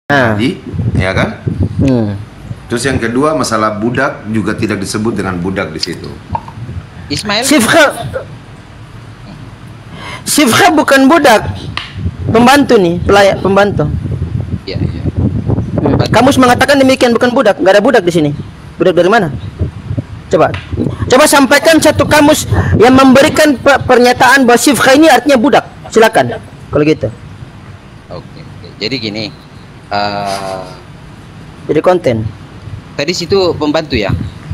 ya kan? Terus yang kedua masalah budak juga tidak disebut dengan budak di situ. Ismail. Sifha bukan budak, pembantu nih, pelayan pembantu. Iya. Kamus mengatakan demikian, bukan budak, nggak ada budak di sini. Budak dari mana? Coba sampaikan satu kamus yang memberikan pernyataan bahwa Sifha ini artinya budak. Silakan kalau gitu. Oke. Jadi gini, jadi konten. Tadi situ pembantu ya?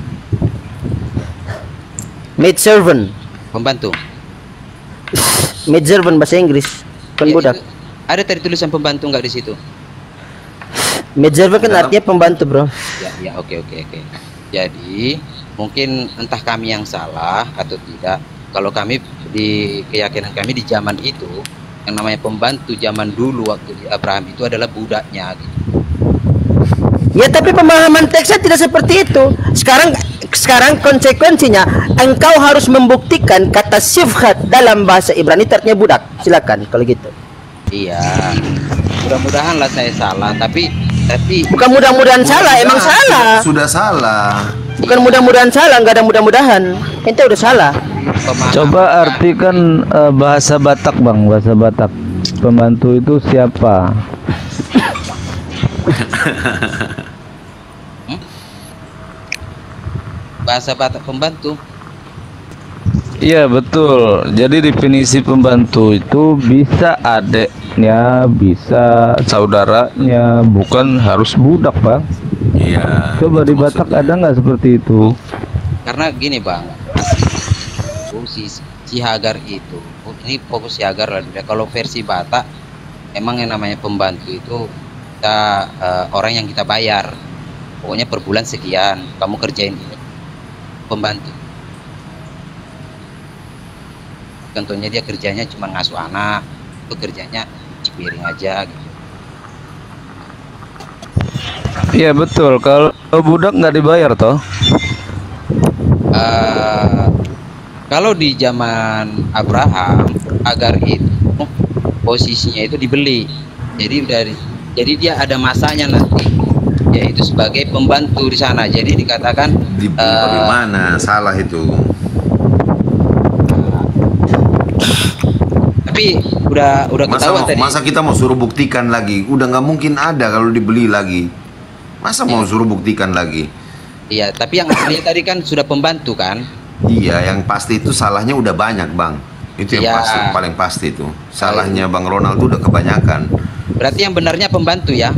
Maid servant. Pembantu. Maid servant bahasa Inggris, bukan budak. Ada tadi tulisan pembantu nggak di situ? Maid servant kan artinya pembantu, bro. Ya, oke. Jadi mungkin entah kami yang salah atau tidak. Kalau kami di keyakinan kami di zaman itu, yang namanya pembantu zaman dulu waktu di Abraham itu adalah budaknya gitu. Ya, tapi pemahaman teksnya tidak seperti itu. Sekarang konsekuensinya engkau harus membuktikan kata sifhat dalam bahasa Ibrani artinya budak. Silakan kalau gitu. Iya. Mudah-mudahan lah saya salah, tapi bukan mudah-mudahan salah, emang salah. Sudah salah. Bukan mudah-mudahan salah, nggak ada mudah-mudahan. Ente udah salah. Coba artikan bahasa Batak, Bang, bahasa Batak. Pembantu itu siapa? Bahasa Batak pembantu. Iya betul. Jadi definisi pembantu itu bisa adeknya, bisa saudaranya, bukan harus budak, Bang. Iya. Coba di Batak ada nggak seperti itu? Karena gini, Bang, si Hagar itu, ini fokus si Hagar lah. Kalau versi Batak, emang yang namanya pembantu itu kita orang yang kita bayar. Pokoknya per bulan sekian, kamu kerjain ini. Pembantu. Contohnya dia kerjanya cuma ngasuh anak, itu kerjanya cuci piring aja gitu. Iya betul. Kalau budak nggak dibayar toh? Kalau di zaman Abraham, Hagar itu posisinya itu dibeli. Jadi dia ada masanya nanti, yaitu sebagai pembantu di sana. Jadi dikatakan bagaimana salah itu? Tapi udah ketahuan tadi. Masa kita mau suruh buktikan lagi? Udah nggak mungkin ada kalau dibeli lagi. Masa mau suruh buktikan lagi? Iya, tapi yang aslinya tadi kan sudah pembantu kan? Iya, yang pasti itu salahnya udah banyak, Bang. Itu yang pasti, paling pasti itu. Salahnya Bang Ronald itu udah kebanyakan. Berarti yang benarnya pembantu ya?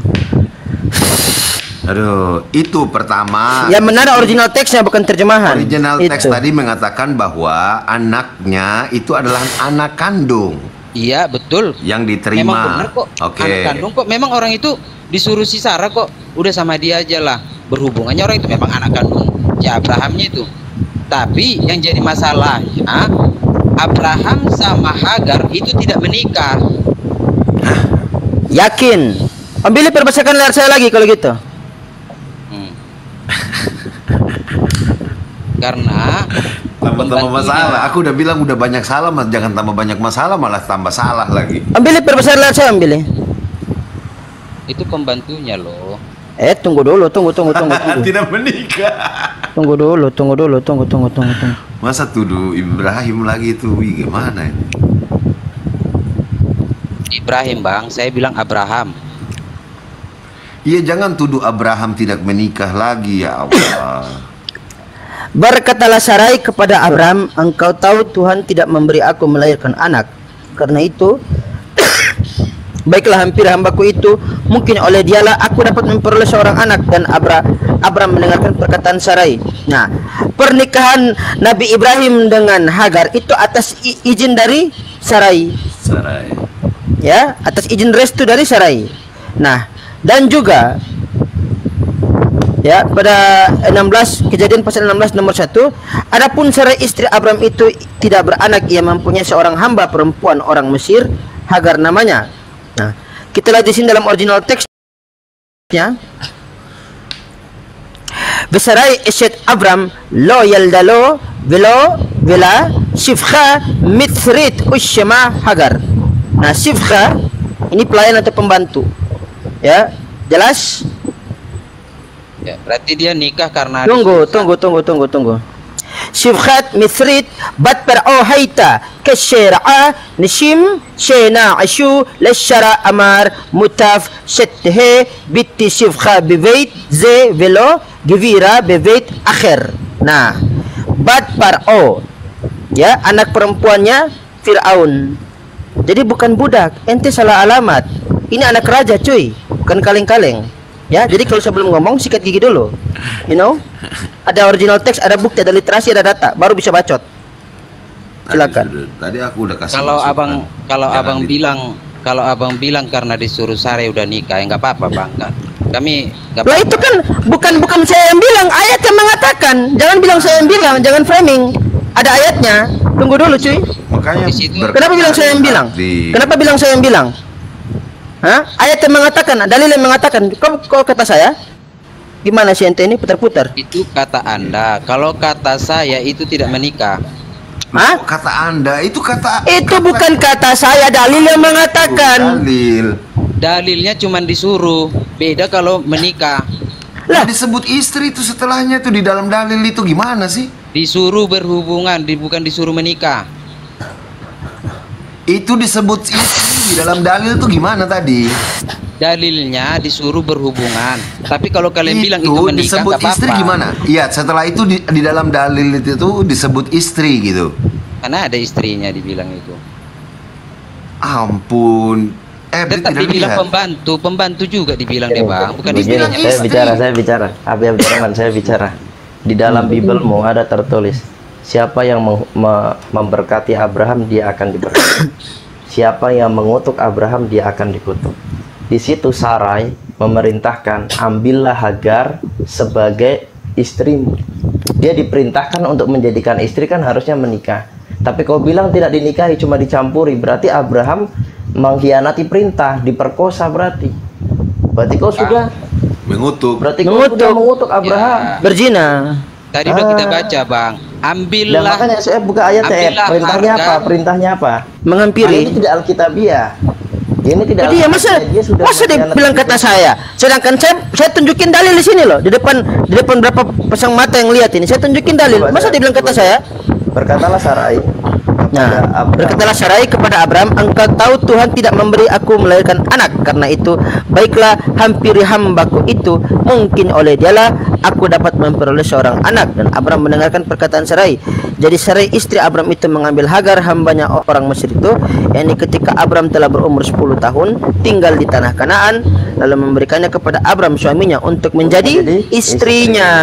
Aduh, itu pertama. Yang benar original teksnya, bukan terjemahan. Original teks tadi mengatakan bahwa anaknya itu adalah anak kandung. Iya, betul. Yang diterima. Memang benar kok. Oke. Anak kandung kok. Memang orang itu disuruh si Sarah kok. Udah sama dia aja lah. Berhubungannya orang itu memang anak kandung ya Abrahamnya itu. Tapi yang jadi masalahnya, Abraham sama Hagar itu tidak menikah. Yakin? Ambil perbasakan layar saya lagi kalau gitu. Karena tambah masalah. Aku udah bilang udah banyak salah, mas. Jangan tambah banyak masalah, malah tambah salah lagi. Ambil perbasakan layar saya, ambil. Itu pembantunya loh. Tunggu dulu. Tidak menikah. Tunggu dulu. Masa tuduh Ibrahim lagi itu? Wih, gimana ini? Ibrahim, Bang. Saya bilang Abraham. Iya, jangan tuduh Abraham tidak menikah lagi, ya Allah. Berkatalah Sarai kepada Abraham, engkau tahu Tuhan tidak memberi aku melahirkan anak. Karena itu, baiklah hampir hambaku itu, mungkin oleh dialah aku dapat memperoleh seorang anak. Dan Abraham mendengarkan perkataan Sarai. Nah, pernikahan Nabi Ibrahim dengan Hagar itu atas izin dari Sarai. Ya, atas izin restu dari Sarai. Nah, dan juga ya pada 16 Kejadian pasal 16 nomor 1, adapun Sarai istri Abraham itu tidak beranak, ia mempunyai seorang hamba perempuan orang Mesir, Hagar namanya. Nah, kita lihat di sini dalam original teksnya. Besarai eshet Abraham lo yaldalo vela Sifha mithrit ushma Hagar. Nah, Sifha ini pelayan atau pembantu. Ya, jelas? Ya, berarti dia nikah karena Tunggu. Syifkhat misrit bat per haita kasyara'a nishim shena ashu lashara amar mutaf shethe bitti syifkha bivait ze velo givira bivait akhir. Nah, bat par ya, anak perempuannya Fir'aun. Jadi bukan budak, ente salah alamat. Ini anak raja cuy, bukan kaleng-kaleng. Ya, jadi kalau sebelum ngomong sikat gigi dulu. You know? Ada original teks, ada bukti, ada literasi, ada data, baru bisa bacot. Silakan. Tadi aku udah kasih. Kalau abang bilang karena disuruh Sarai udah nikah, ya nggak apa-apa bang. Kami nggak. Lah itu kan bukan saya yang bilang, ayat yang mengatakan. Jangan bilang saya yang bilang, jangan framing. Ada ayatnya. Tunggu dulu cuy. Makanya kenapa bilang saya yang bilang? Kenapa bilang saya yang bilang? Hah? Ayat yang mengatakan, dalil yang mengatakan. Kok kata saya? Gimana sih ente ini putar-putar? Itu kata Anda. Kalau kata saya itu tidak menikah. Hah? Kata Anda itu kata. Itu bukan kata saya, dalil yang mengatakan. Dalilnya cuma disuruh. Beda kalau menikah. Lah disebut istri itu setelahnya tuh di dalam dalil itu gimana sih? Disuruh berhubungan, bukan disuruh menikah. Itu disebut istri di dalam dalil tuh gimana tadi? Dalilnya disuruh berhubungan. Tapi kalau kalian bilang itu menikah, disebut nggak istri apa-apa. gimana? Iya, setelah itu di dalam dalil itu tuh disebut istri gitu. Karena ada istrinya dibilang itu. Ampun. Tetap dibilang pembantu juga dibilang deh bang, bukan begini, istri. saya bicara. Habib Abdurrahman, saya bicara. Di dalam Biblemu ada tertulis, siapa yang memberkati Abraham dia akan diberkati. Siapa yang mengutuk Abraham dia akan dikutuk. Di situ Sarai memerintahkan, ambillah Hagar sebagai istrimu. Dia diperintahkan untuk menjadikan istri, kan harusnya menikah. Tapi kau bilang tidak dinikahi, cuma dicampuri. Berarti Abraham mengkhianati perintah, diperkosa berarti. Berarti kau sudah mengutuk. Berarti kau sudah mengutuk Abraham. Berzina. Tadi udah kita baca bang. Ambillah. Dan makanya saya buka ayatnya. Perintahnya apa? Perintahnya apa? Menghampiri. Ini tidak alkitabiah. Ini tidak. Dia masa dia bilang kata saya. Sedangkan saya tunjukin dalil di sini loh. Di depan berapa pasang mata yang lihat ini. Saya tunjukin dalil. Masa dia bilang kata saya? Berkatalah Sarai. Nah, berkatalah Sarai kepada Abraham, engkau tahu Tuhan tidak memberi aku melahirkan anak. Karena itu, baiklah hampiri hambaku itu, mungkin oleh dialah aku dapat memperoleh seorang anak. Dan Abraham mendengarkan perkataan Sarai. Jadi Sarai istri Abraham itu mengambil Hagar hambanya orang Mesir itu, yakni ketika Abraham telah berumur 10 tahun, tinggal di tanah Kanaan, lalu memberikannya kepada Abraham suaminya untuk menjadi istrinya.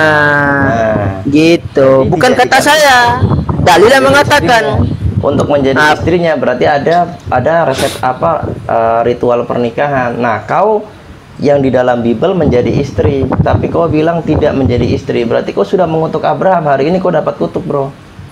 Gitu. Bukan kata saya. Dalil yang mengatakan. Untuk menjadi istrinya berarti ada resep ritual pernikahan. Nah, kau yang di dalam Bible menjadi istri, tapi kau bilang tidak menjadi istri. Berarti kau sudah mengutuk Abraham. Hari ini kau dapat kutuk, bro.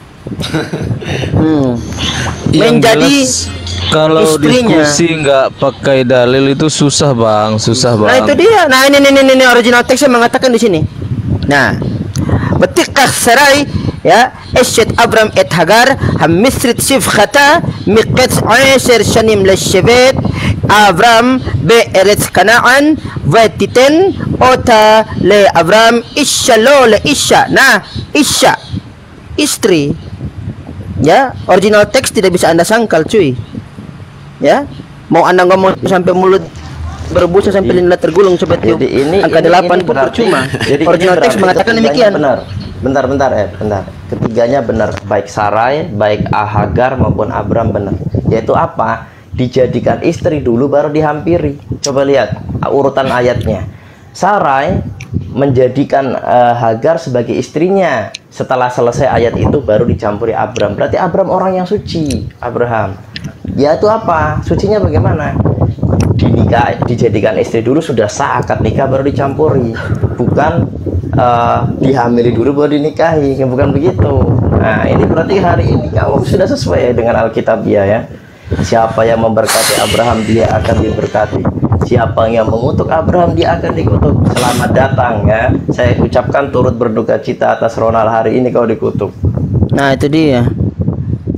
Menjadi kalau istrinya. diskusi nggak pakai dalil itu susah bang, susah bang. Nah itu dia. Nah ini original teksnya mengatakan di sini. Nah, betikah Sarai ya Eshet Abram et Hagar ham misrit Shifkhata miqat 10 shanim leshevet Abram be Eretz Kanaan vatiten ota le Abram isha lo le isha. Nah, isha istri. Ya, original teks tidak bisa Anda sangkal cuy. Ya, mau Anda ngomong sampai mulut berbusa sampai lidah tergulung seperti ini angka 8 pun percuma. Original teks mengatakan demikian. Benar. Bentar. Ketiganya benar, baik Sarai, baik Hagar maupun Abram benar. Yaitu apa? Dijadikan istri dulu baru dihampiri. Coba lihat urutan ayatnya. Sarai menjadikan Hagar sebagai istrinya. Setelah selesai ayat itu baru dicampuri Abram. Berarti Abram orang yang suci, Abraham. Yaitu apa? Sucinya bagaimana? Dijadikan istri dulu sudah sah akad nikah baru dicampuri. Bukan dihamili dulu baru dinikahi, bukan begitu. Nah, ini berarti hari ini kamu sudah sesuai dengan Alkitabiah ya. Siapa yang memberkati Abraham dia akan diberkati. Siapa yang mengutuk Abraham dia akan dikutuk. Selamat datang ya. Saya ucapkan turut berduka cita atas Ronald hari ini kau dikutuk. Nah, itu dia.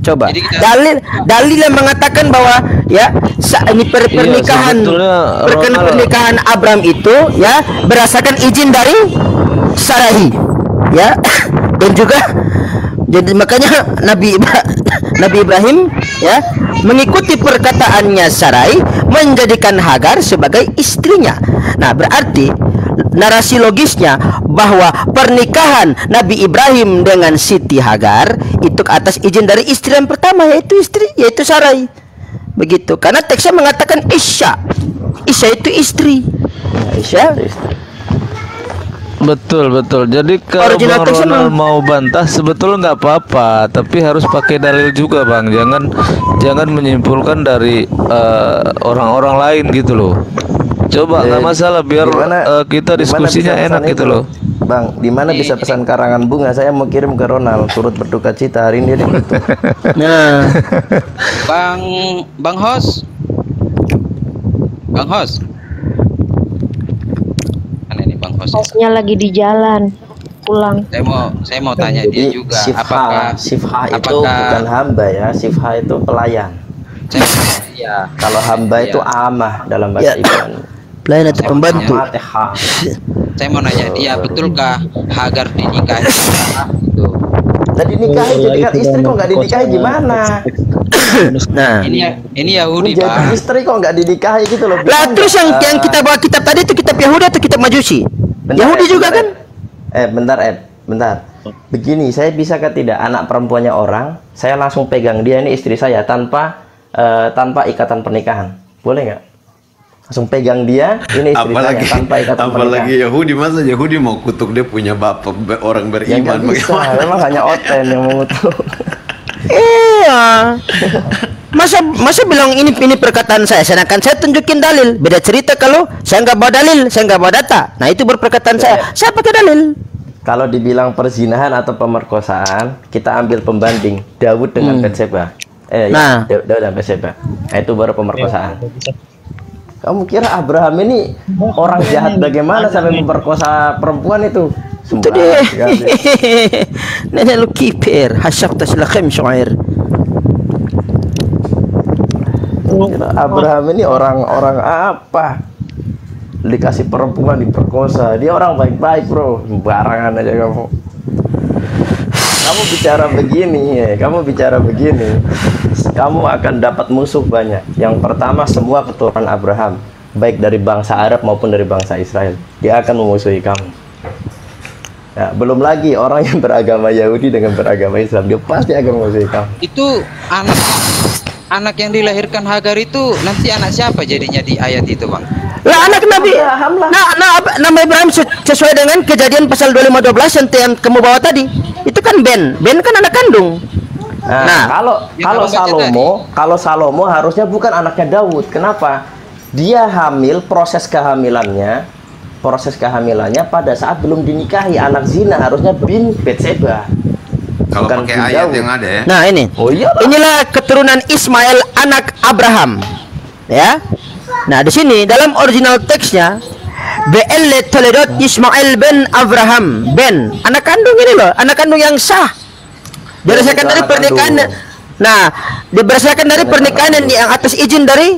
Coba. Jadi kita- Dalil yang mengatakan bahwa ya ini pernikahan sebetulnya pernikahan Abraham itu ya berdasarkan izin dari Sarai ya dan juga jadi makanya Nabi Ibrahim ya mengikuti perkataannya Sarai menjadikan Hagar sebagai istrinya. Nah, berarti narasi logisnya bahwa pernikahan Nabi Ibrahim dengan Siti Hagar itu atas izin dari istri yang pertama yaitu Sarai. Begitu. Karena teksnya mengatakan Isya itu istri. Isya itu istri. Betul. Jadi kalau Original Bang teksnya Ronald mau bantah sebetulnya nggak apa-apa, tapi harus pakai dalil juga Bang. Jangan menyimpulkan dari orang-orang lain gitu loh. Coba nggak masalah biar kita diskusinya enak gitu loh. Bang, di mana bisa pesan karangan bunga? Saya mau kirim ke Ronald turut berduka cita hari ini dia gitu. Nah, Bang Hos. Mana ini Bang Hos? Hostnya lagi di jalan pulang. Saya mau tanya dia juga Sifha itu bukan hamba ya, Sifha itu pelayan. Iya. Kalau hamba itu amah dalam bahasa Ibrani. pelayan atau pembantu. Fatihah. Saya mau nanya dia, betulkah Hagar dinikahi? Gitu. Tadi nikahi jadikan istri kok nggak dinikahi gimana? Nah, Ini Yahudi, Jadi Bang. istri kok nggak dinikahi gitu loh. lah terus yang kita bawa kitab tadi itu kitab Yahudi atau kitab Majusi? Yahudi juga kan? Bentar. Begini, saya bisa ke tidak anak perempuannya orang, saya langsung pegang dia ini istri saya tanpa ikatan pernikahan. Boleh nggak? Langsung pegang dia ini istri Apalagi saya tanpa ikatan pernikahan. Yahudi, masa Yahudi mau kutuk dia punya bapak orang Ya beriman nggak bisa, memang hanya Oten yang mengutuk. Iya. Masa bilang ini perkataan saya, sedangkan saya tunjukin dalil. Beda cerita kalau saya nggak bawa dalil, saya nggak bawa data. Nah itu berperkataan saya pakai dalil. Kalau dibilang perzinahan atau pemerkosaan, kita ambil pembanding Daud dengan Batseba. Nah. Daud dan Batseba. Nah, itu baru pemerkosaan. Kamu kira Abraham ini orang jahat bagaimana sampai memperkosa perempuan itu? Itu deh. Nenek lu kiper, hasyaf taslakhem syair. Abraham ini orang apa? Dikasih perempuan diperkosa. Dia orang baik-baik, bro. Barangan aja kamu. Kamu bicara begini, kamu akan dapat musuh banyak. Yang pertama, semua keturunan Abraham, baik dari bangsa Arab maupun dari bangsa Israel, dia akan memusuhi kamu. Ya, belum lagi orang yang beragama Yahudi dengan beragama Islam, dia pasti akan memusuhi kamu. Itu anak yang dilahirkan Hagar itu nanti anak siapa jadinya di ayat itu, Bang? Lah anak Nabi Abraham lah. nama Ibrahim sesuai dengan kejadian pasal 25:12 yang kamu bawa tadi. Itu kan Ben kan anak kandung. Nah, yang kalau Salomo harusnya bukan anaknya Daud. Kenapa? Dia hamil, proses kehamilannya pada saat belum dinikahi, anak zina, harusnya bin Batseba. Kalau Bukan pakai bin ayat Daud. yang ada ya. Nah ini. Oh iyalah. Inilah keturunan Ismail anak Abraham. Ya. Nah, di sini dalam original teksnya Be'el Toledot Ismail ben Abraham ben anak kandung ini loh, anak kandung yang sah. Berdasarkan dari anak pernikahan. kandung. Nah, berdasarkan dari pernikahan yang atas izin dari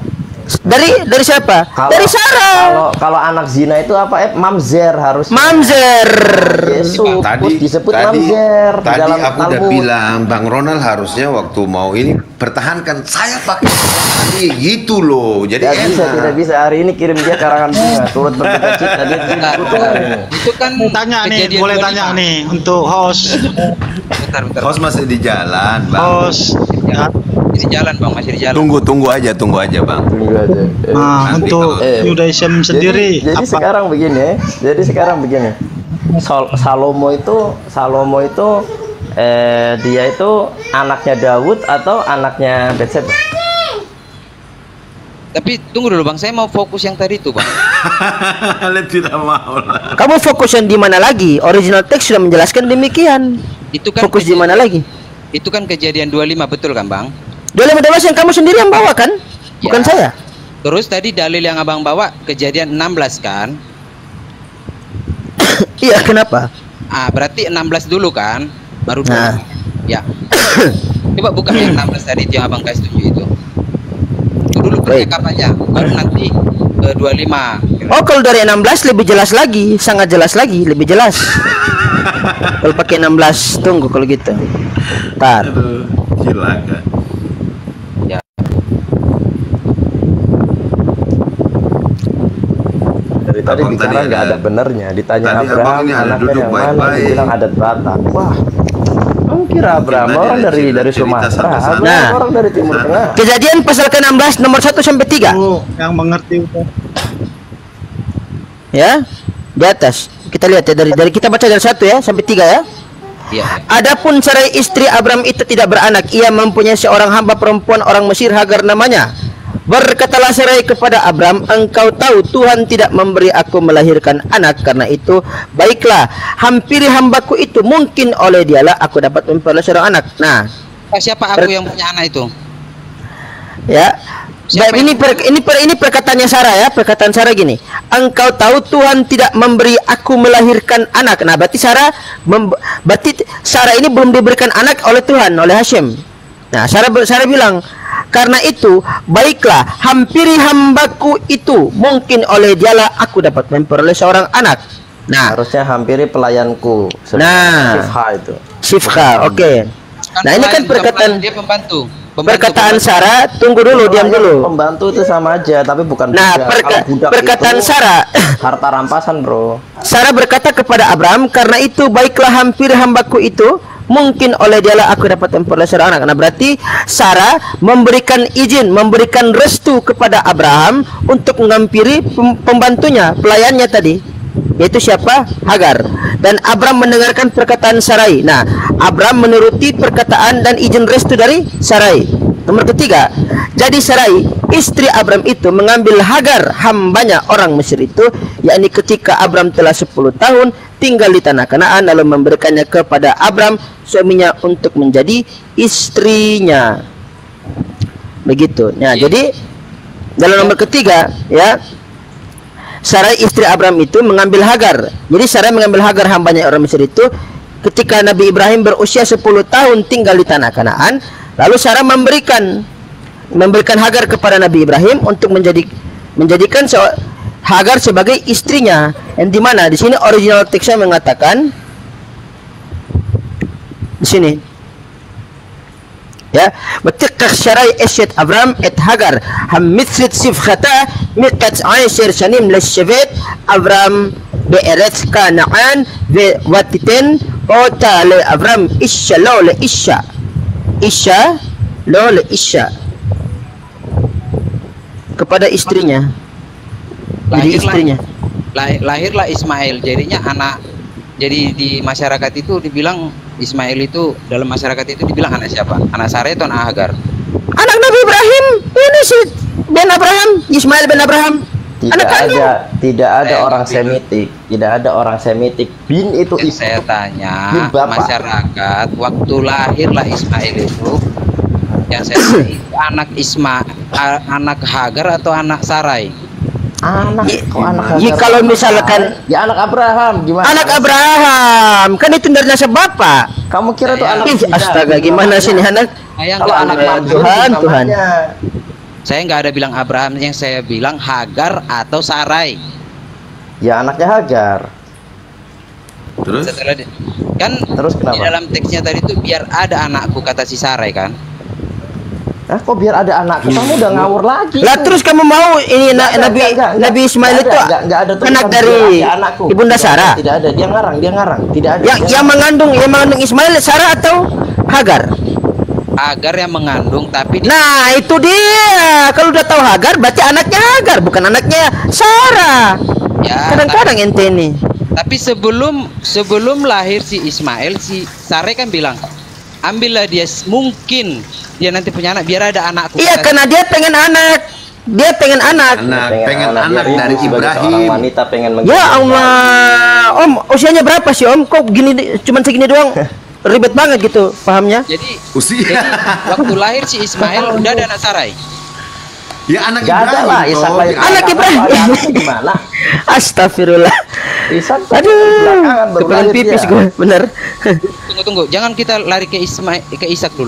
siapa? Dari Sarah. Kalau anak zina itu apa? Mamzer harus. Mamzer. Yesus Tadi disebut mamzer di tadi dalam aku udah Talmud. bilang Bang Ronald harusnya waktu mau ini pertahankan saya pakai tadi gitu loh. Jadi Tidak bisa hari ini kirim dia karangan bunga turut berduka cita dia dikutuk hari ini. Itu kan Tanya nih, kejadian boleh 25. tanya nih untuk host. Bentar. Host masih di jalan, Bang. Host. Ya. Masih jalan, Bang, masih di jalan. Tunggu aja, Bang. Tunggu aja. Nah, Nanti untuk kalau- Judaism sendiri Jadi apa? sekarang begini. Salomo itu dia itu anaknya Daud atau anaknya Batseba? Tapi tunggu dulu, Bang, saya mau fokus yang tadi itu, Bang. Tidak mau lah. Kamu fokus yang di mana lagi? Original teks sudah menjelaskan demikian. Itu kan Fokus di mana lagi? Itu kan kejadian 25, betul kan, Bang? 25:12 yang kamu sendiri yang bawa kan? Bukan Ya. saya. Terus tadi dalil yang Abang bawa kejadian 16 kan? Iya, kenapa? Berarti 16 dulu kan? Baru Nah. Ya. Coba buka yang 16 tadi yang abang kasih tunjuk itu. Itu dulu percakapannya, baru nanti ke 25. Oh, kalau dari 16 lebih jelas lagi, sangat jelas lagi, lebih jelas. Kalau pakai 16, tunggu kalau gitu. Ntar. Aduh, silakan. Ya. Dari tadi Abang bicara tadi nggak ada- ada benernya. Ditanya tadi Abraham, abang ini ada anaknya duduk yang mana? baik-baik. Dia bilang adat Batak. Wah, kamu kira Abraham tadi orang ada dari cerita Sumatera? satu-satu. Abraham Nah. orang dari Timur Tengah. Kejadian pasal ke-16 nomor 1 sampai 3. Oh, yang mengerti itu. Ya. Di atas. Kita lihat ya dari kita baca dari 1 ya sampai 3 ya. Iya. Adapun Sarai istri Abram itu tidak beranak, ia mempunyai seorang hamba perempuan orang Mesir, Hagar namanya. Berkatalah Sarai kepada Abram, engkau tahu Tuhan tidak memberi aku melahirkan anak, karena itu baiklah, hampiri hambaku itu, mungkin oleh dialah aku dapat memperoleh seorang anak. Nah, Siapa aku yang punya anak itu? ya. Siapa Baik, ini perkataannya Sarah ya, perkataan Sarah gini. Engkau tahu Tuhan tidak memberi aku melahirkan anak. Nah, berarti Sarah ini belum diberikan anak oleh Tuhan, oleh Hashem. Nah, Sarah bilang, karena itu baiklah, hampiri hambaku itu, mungkin oleh dialah aku dapat memperoleh seorang anak. Nah, Harusnya hampiri pelayanku. Nah. Sifha itu. Sifha, oke. Nah, ini kan perkataan dia pembantu. perkataan Sarah. Tunggu dulu, diam dulu. Pembantu itu sama aja, tapi bukan Nah, budak. Kalau budak perkataan itu Sarah. harta rampasan, bro. Sarah berkata kepada Abraham, karena itu baiklah, hampir hambaku itu, mungkin oleh dialah aku dapat memperoleh seorang anak. Nah, berarti Sarah memberikan izin, memberikan restu kepada Abraham untuk menghampiri pembantunya, pelayannya tadi, yaitu siapa? Hagar. Dan Abraham mendengarkan perkataan Sarai. Nah, Abraham menuruti perkataan dan izin restu dari Sarai. Nomor ketiga, jadi Sarai istri Abraham itu mengambil Hagar, hambanya orang Mesir itu, yakni ketika Abraham telah 10 tahun tinggal di tanah Kanaan, lalu memberikannya kepada Abraham suaminya untuk menjadi istrinya. Begitu. Nah, jadi dalam nomor ketiga ya, Sarai istri Abraham itu mengambil Hagar. Jadi Sarai mengambil Hagar, hambanya orang Mesir itu, ketika Nabi Ibrahim berusia 10 tahun tinggal di tanah Kanaan. Lalu Sarah memberikan Hagar kepada Nabi Ibrahim untuk menjadikan Hagar sebagai istrinya. Yang di mana di sini original teksnya mengatakan di sini. Ya, وتقق شراي أشيت أبرام إت هاجر هم مثل سفختا مقت عشر سنين للشباب أبرام بإرث كنعان وتتن أوتا لأبرام إشا لو لإشا إشا لو لإشا kepada istrinya. Jadi istrinya. Lahirlah Ismail, jadinya anak. Jadi di masyarakat itu dibilang Ismail itu, dalam masyarakat itu dibilang anak siapa? Anak Sarah atau anak Hagar? Anak Nabi Ibrahim. Ini si Ben Abraham, Ismail Ben Abraham. Tidak ada orang Semitik, tidak ada orang Semitik. Bin itu Yang saya tanya, bin bapak. masyarakat waktu lahirlah Ismail itu, yang saya tanya itu anak Hagar atau anak Sarai? Kok anak Ya, kalau misalkan ya anak Abraham gimana? anak Abraham, kan itu dari nasab bapak. Kamu kira tuh anak Ih, astaga, gimana sih nih anak? Saya Kalau nggak anak ada- mantu Tuhan, Tuhan. saya nggak ada bilang Abraham, yang saya bilang Hagar atau Sarai. Ya anaknya Hagar. Terus? Setelah kan Terus kenapa? di dalam teksnya tadi itu biar ada anakku, kata si Sarai kan. Nah, kok biar ada anakku? Kamu udah ngawur lagi. Lah terus kamu mau ini Enggak, Nabi Ismail itu enggak ada tulisan anak biar dari ada anakku. ibunda Sarah. Tidak ada, dia ngarang. Tidak ada. Yang mengandung Ismail Sarah atau Hagar? Hagar yang mengandung, tapi Nah, itu dia. Kalau udah tahu Hagar berarti anaknya Hagar, bukan anaknya Sarah. ya, Kadang-kadang ente ini. tapi sebelum lahir si Ismail, si Sarai kan bilang, ambillah dia, mungkin dia nanti punya anak, biar ada anakku. Iya, karena dia pengen anak. Dia pengen anak. Pengen anak Dia dari rindu sebagai seorang Ibrahim. wanita pengen Ya Allah, Om, usianya berapa sih Om? Kok cuman segini doang? Ribet banget gitu pahamnya. Jadi Usia. waktu lahir si Ismail udah ada anak Sarai. Ya anak Gak ada lah, Ibrahim. Ishak toh. lahir. Anak Ibrahim. Anaknya gimana? Astagfirullah. Ishak Aduh, belakangan baru kepengen lahir pipis dia. gue, bener. Tunggu, jangan kita lari ke Ishak dulu.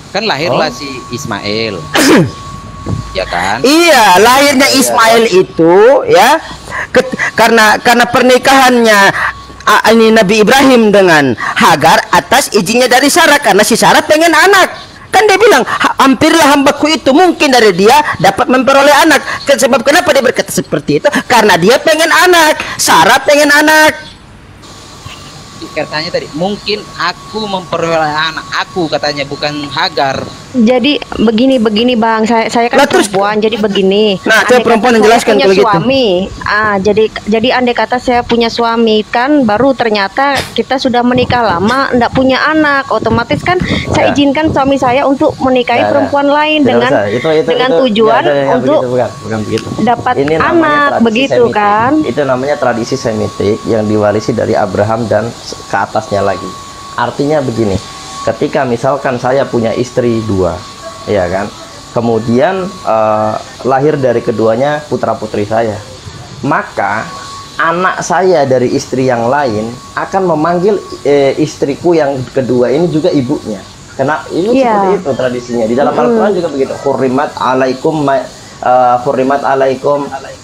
Kan lahirlah si Ismail. Ya kan? Iya, lahirnya Ismail itu ya karena pernikahannya ini Nabi Ibrahim dengan Hagar atas izinnya dari Sarah, karena si Sarah pengen anak. Kan dia bilang, hampirlah hambaku itu mungkin dari dia dapat memperoleh anak. Sebab kenapa dia berkata seperti itu? Karena dia pengen anak, Sarah pengen anak. Katanya tadi mungkin aku memperoleh anak, aku katanya, bukan Hagar. Jadi begini Bang, saya kan Nah, terus- perempuan, jadi begini. Nah, saya Andai perempuan kata yang saya jelaskan punya kalau gitu. suami. Jadi andai kata saya punya suami kan, baru ternyata kita sudah menikah lama, enggak punya anak, otomatis kan saya Ya. izinkan suami saya untuk menikahi Nah, perempuan lain Tidak dengan usah. dengan itu tujuan nggak ada yang untuk begitu, bukan begitu. dapat Ini namanya anak, tradisi begitu Semitik. kan? Itu namanya tradisi Semitik yang diwarisi dari Abraham dan ke atasnya lagi. Artinya begini, ketika misalkan saya punya istri 2, ya kan, kemudian lahir dari keduanya putra putri saya, maka anak saya dari istri yang lain akan memanggil istriku yang kedua ini juga ibunya. Karena ini seperti itu tradisinya. Di dalam Al-Quran juga begitu. Hurrimat alaikum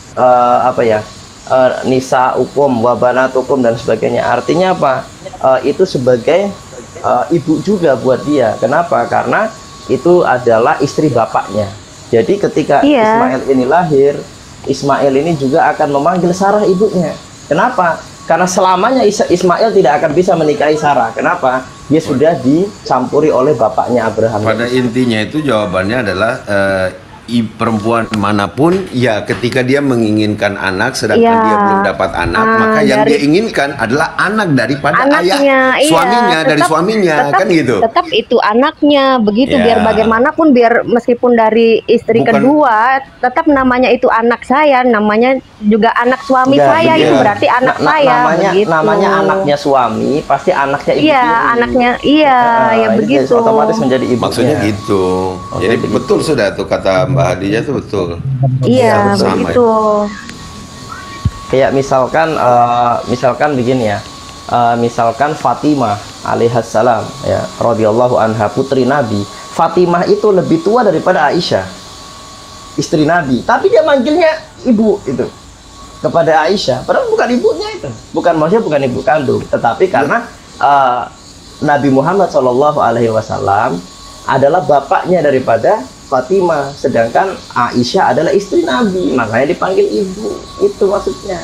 nisa ukum wabanatukum dan sebagainya. Artinya apa? Itu sebagai ibu juga buat dia. Kenapa? Karena itu adalah istri bapaknya. Jadi ketika Ismail ini lahir, Ismail ini juga akan memanggil Sarah ibunya. Kenapa? Karena selamanya Ismail tidak akan bisa menikahi Sarah. Kenapa? Dia sudah dicampuri oleh bapaknya Abraham. Pada intinya itu jawabannya adalah perempuan manapun ya ketika dia menginginkan anak sedangkan dia belum dapat anak, maka yang dia inginkan adalah anak daripada anaknya, ayah suaminya, dari suaminya, kan gitu. Tetap itu anaknya, begitu. Ya. Biar bagaimanapun, biar meskipun dari istri kedua, tetap namanya itu anak saya, namanya juga anak suami saya, itu berarti anak saya. Begitu. Namanya anaknya suami, pasti anaknya ibu Iya, tiri. anaknya, iya, ya ini begitu. otomatis menjadi ibunya. Maksudnya gitu. Jadi begitu. betul sudah tuh kata Mbak Hadijah tuh betul. Iya, Sama begitu. Kayak misalkan begini ya, misalkan Fatimah alaihassalam ya radhiyallahu anha, putri Nabi. Fatimah itu lebih tua daripada Aisyah, istri Nabi, tapi dia manggilnya ibu itu kepada Aisyah, padahal bukan ibunya itu, maksudnya bukan ibu kandung, tetapi karena Nabi Muhammad SAW adalah bapaknya daripada Fatimah, sedangkan Aisyah adalah istri Nabi, makanya dipanggil ibu. Itu maksudnya.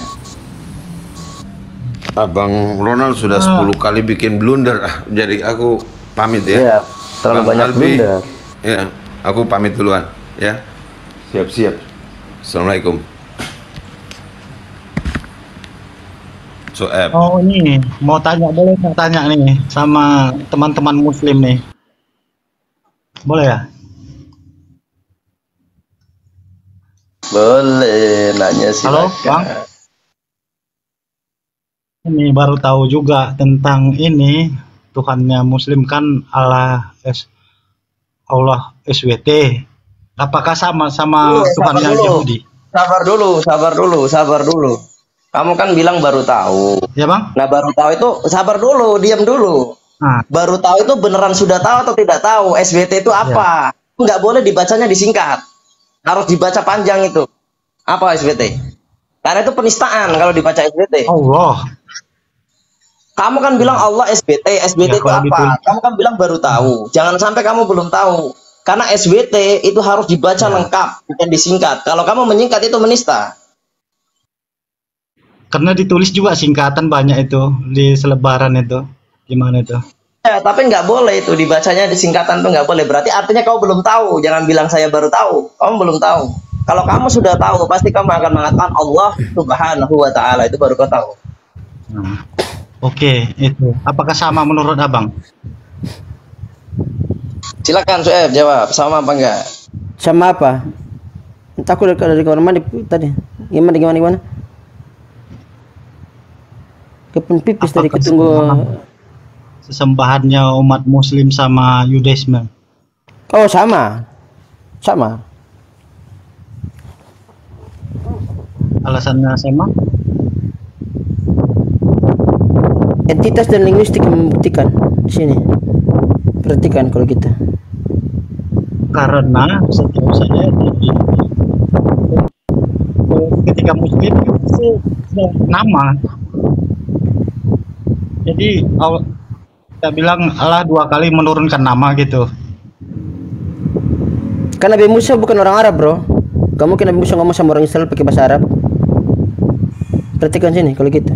Abang Ronald sudah 10 kali bikin blunder. Jadi aku pamit ya. Iya, terlalu Bang banyak Albi, blunder. Ya, aku pamit duluan ya. Siap-siap. Assalamualaikum. Soeb. Oh ini mau tanya, boleh nggak tanya nih sama teman-teman Muslim nih? Boleh ya? Boleh, nanya Halo, silakan. Bang. Ini baru tahu juga tentang ini, Tuhannya Muslim kan Allah SWT. Apakah sama Tuhannya Yahudi? Sabar dulu. Kamu kan bilang baru tahu. Ya Bang? Nah, baru tahu itu sabar dulu, diam dulu. Nah, Baru tahu itu beneran sudah tahu atau tidak tahu? SWT itu apa? Nggak boleh dibacanya disingkat. Harus dibaca panjang itu. Apa SWT? Karena itu penistaan kalau dibaca SWT. Allah. Kamu kan bilang Allah SWT Ya, itu kalau apa? Kamu kan bilang baru tahu. Jangan sampai kamu belum tahu. Karena SWT itu harus dibaca lengkap, bukan disingkat. Kalau kamu menyingkat itu menista. Karena ditulis juga singkatan banyak itu di selebaran itu. Gimana itu? Ya, tapi nggak boleh itu dibacanya di singkatan tuh nggak boleh. Berarti artinya kamu belum tahu. Jangan bilang saya baru tahu. Kamu belum tahu. Kalau kamu sudah tahu, pasti kamu akan mengatakan Allah Subhanahu wa Ta'ala, itu baru kau tahu. Nah, oke, itu. Apakah sama menurut Abang? Silakan Sueb jawab, sama apa enggak? Sama apa? Entah aku dari kamar mandi tadi. Gimana? Kepun pipis tadi, Apakah ketunggu. sesembahannya umat Muslim sama Yudaisme? Oh, sama. Alasannya sama? Entitas dan linguistik membuktikan di sini. Perhatikan kalau kita. karena setahu saya ketika Muslim itu nama. Jadi kita bilang Allah 2 kali menurunkan nama gitu. Kan Nabi Musa bukan orang Arab, bro. Kamu mungkin Nabi Musa ngomong sama orang Israel pakai bahasa Arab. Perhatikan sini kalau gitu.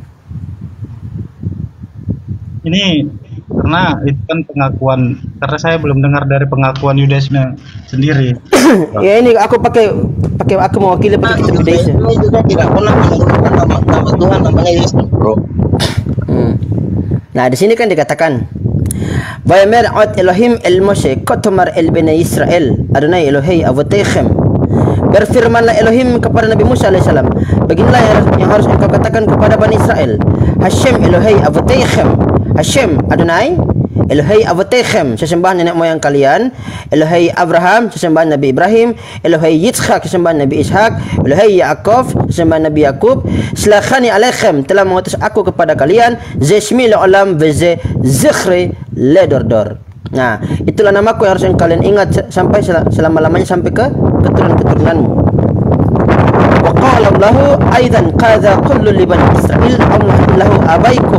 Ini karena itu kan pengakuan, karena saya belum dengar dari pengakuan Yudaisme sendiri. Ya ini aku aku mewakili pakai kitab Yudaisme. Itu kan tidak pernah menurunkan nama Tuhan, namanya Yesus, bro. Nah, di sini kan dikatakan Vayamer at Elohim el Moshe kotomar el bani Israel Adonai Elohei avotechem. Berfirmanlah Elohim kepada Nabi Musa alaihissalam, beginilah yang harus engkau katakan kepada Bani Israel, Hashem Elohei avotechem. Hashem Adonai Elohei avotechem, sesembahan nenek moyang kalian. Elohei Abraham, sesembahan Nabi Ibrahim. Elohei Yitzhak, sesembahan Nabi Ishak. Elohei Yaakov, sesembahan Nabi Yakub. Selakhani alaichem, telah mengutus aku kepada kalian. Zeshmi le'olam veze zikhri ledordor. Nah, itulah namaku yang harus kalian ingat sampai selama-lamanya, sampai ke keturunan-keturunanmu. Wa qala Allahu aidan qadha kullu li bani Israil Allahu abaikum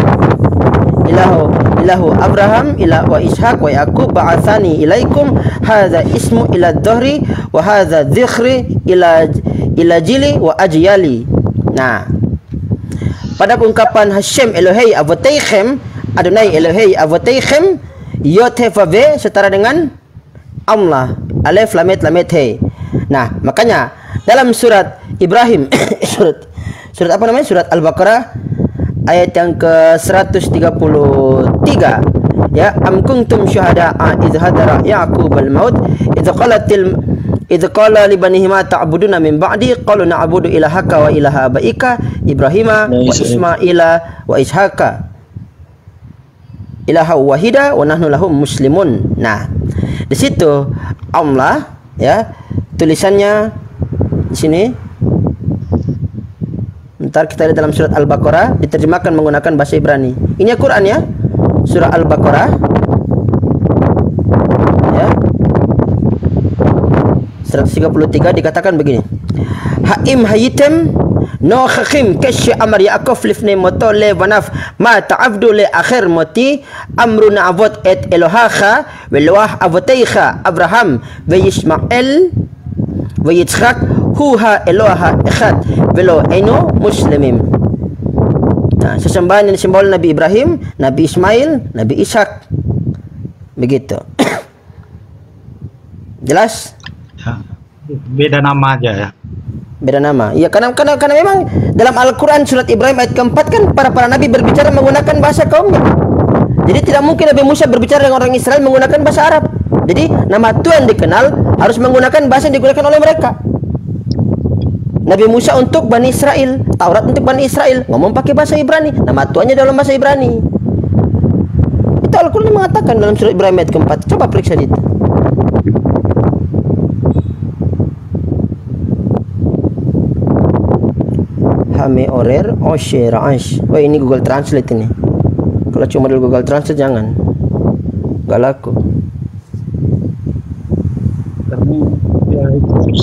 ilahu Abraham wa Ishak wa Yakub ba'athani ilaikum hadza ismu ila dhahri wa hadza dhikhri ila jili wa ajyali. Nah, pada ungkapan Hashem Elohei avotechem, Adonai Elohei avotechem, Yod He Vav He setara dengan Allah, Alef Lamet Lamet He. Nah, makanya dalam surat Ibrahim surat apa namanya? Surat Al-Baqarah ayat yang ke-133, ya, am kuntum syuhada'a idh hadara Ya'qub al-maut idh qala li banihi ma ta'buduna min ba'di qalu na'budu ilahaka wa ilaha abaika Ibrahima wa Ismaila wa Ishaka ilaha wahida wa nahnu lahu muslimun. Nah, di situ Allah, ya, tulisannya di sini. Ntar kita lihat dalam surat Al-Baqarah diterjemahkan menggunakan bahasa Ibrani. Ini Al-Quran, ya. Surah Al-Baqarah, ya, 133 dikatakan begini. Haim hayitem no khakim kashi amar Yaakov lifne moto le vanaf ma ta'abdu le akhir moti amruna avot et elohacha veloah avoteicha Abraham ve Yismael ve Yitzchak huha eloha echad velo eno muslimim. Nah, sesembahan yang simbol Nabi Ibrahim, Nabi Ismail, Nabi Ishak. Begitu. Jelas? Ya, beda nama aja, ya. Beda nama. Iya, karena memang dalam Al-Qur'an surat Ibrahim ayat keempat kan para nabi berbicara menggunakan bahasa kaumnya. Jadi tidak mungkin Nabi Musa berbicara dengan orang Israel menggunakan bahasa Arab. Jadi nama Tuhan dikenal harus menggunakan bahasa yang digunakan oleh mereka. Nabi Musa untuk Bani Israel, Taurat untuk Bani Israel, ngomong pakai bahasa Ibrani, nama Tuhannya dalam bahasa Ibrani. Itu Al-Quran mengatakan dalam surat Ibrahim ayat keempat. Coba periksa itu. Hame orer oshe ra'ash. Wah, ini Google Translate ini. Kalau cuma dari Google Translate jangan, gak laku. Karena ya itu harus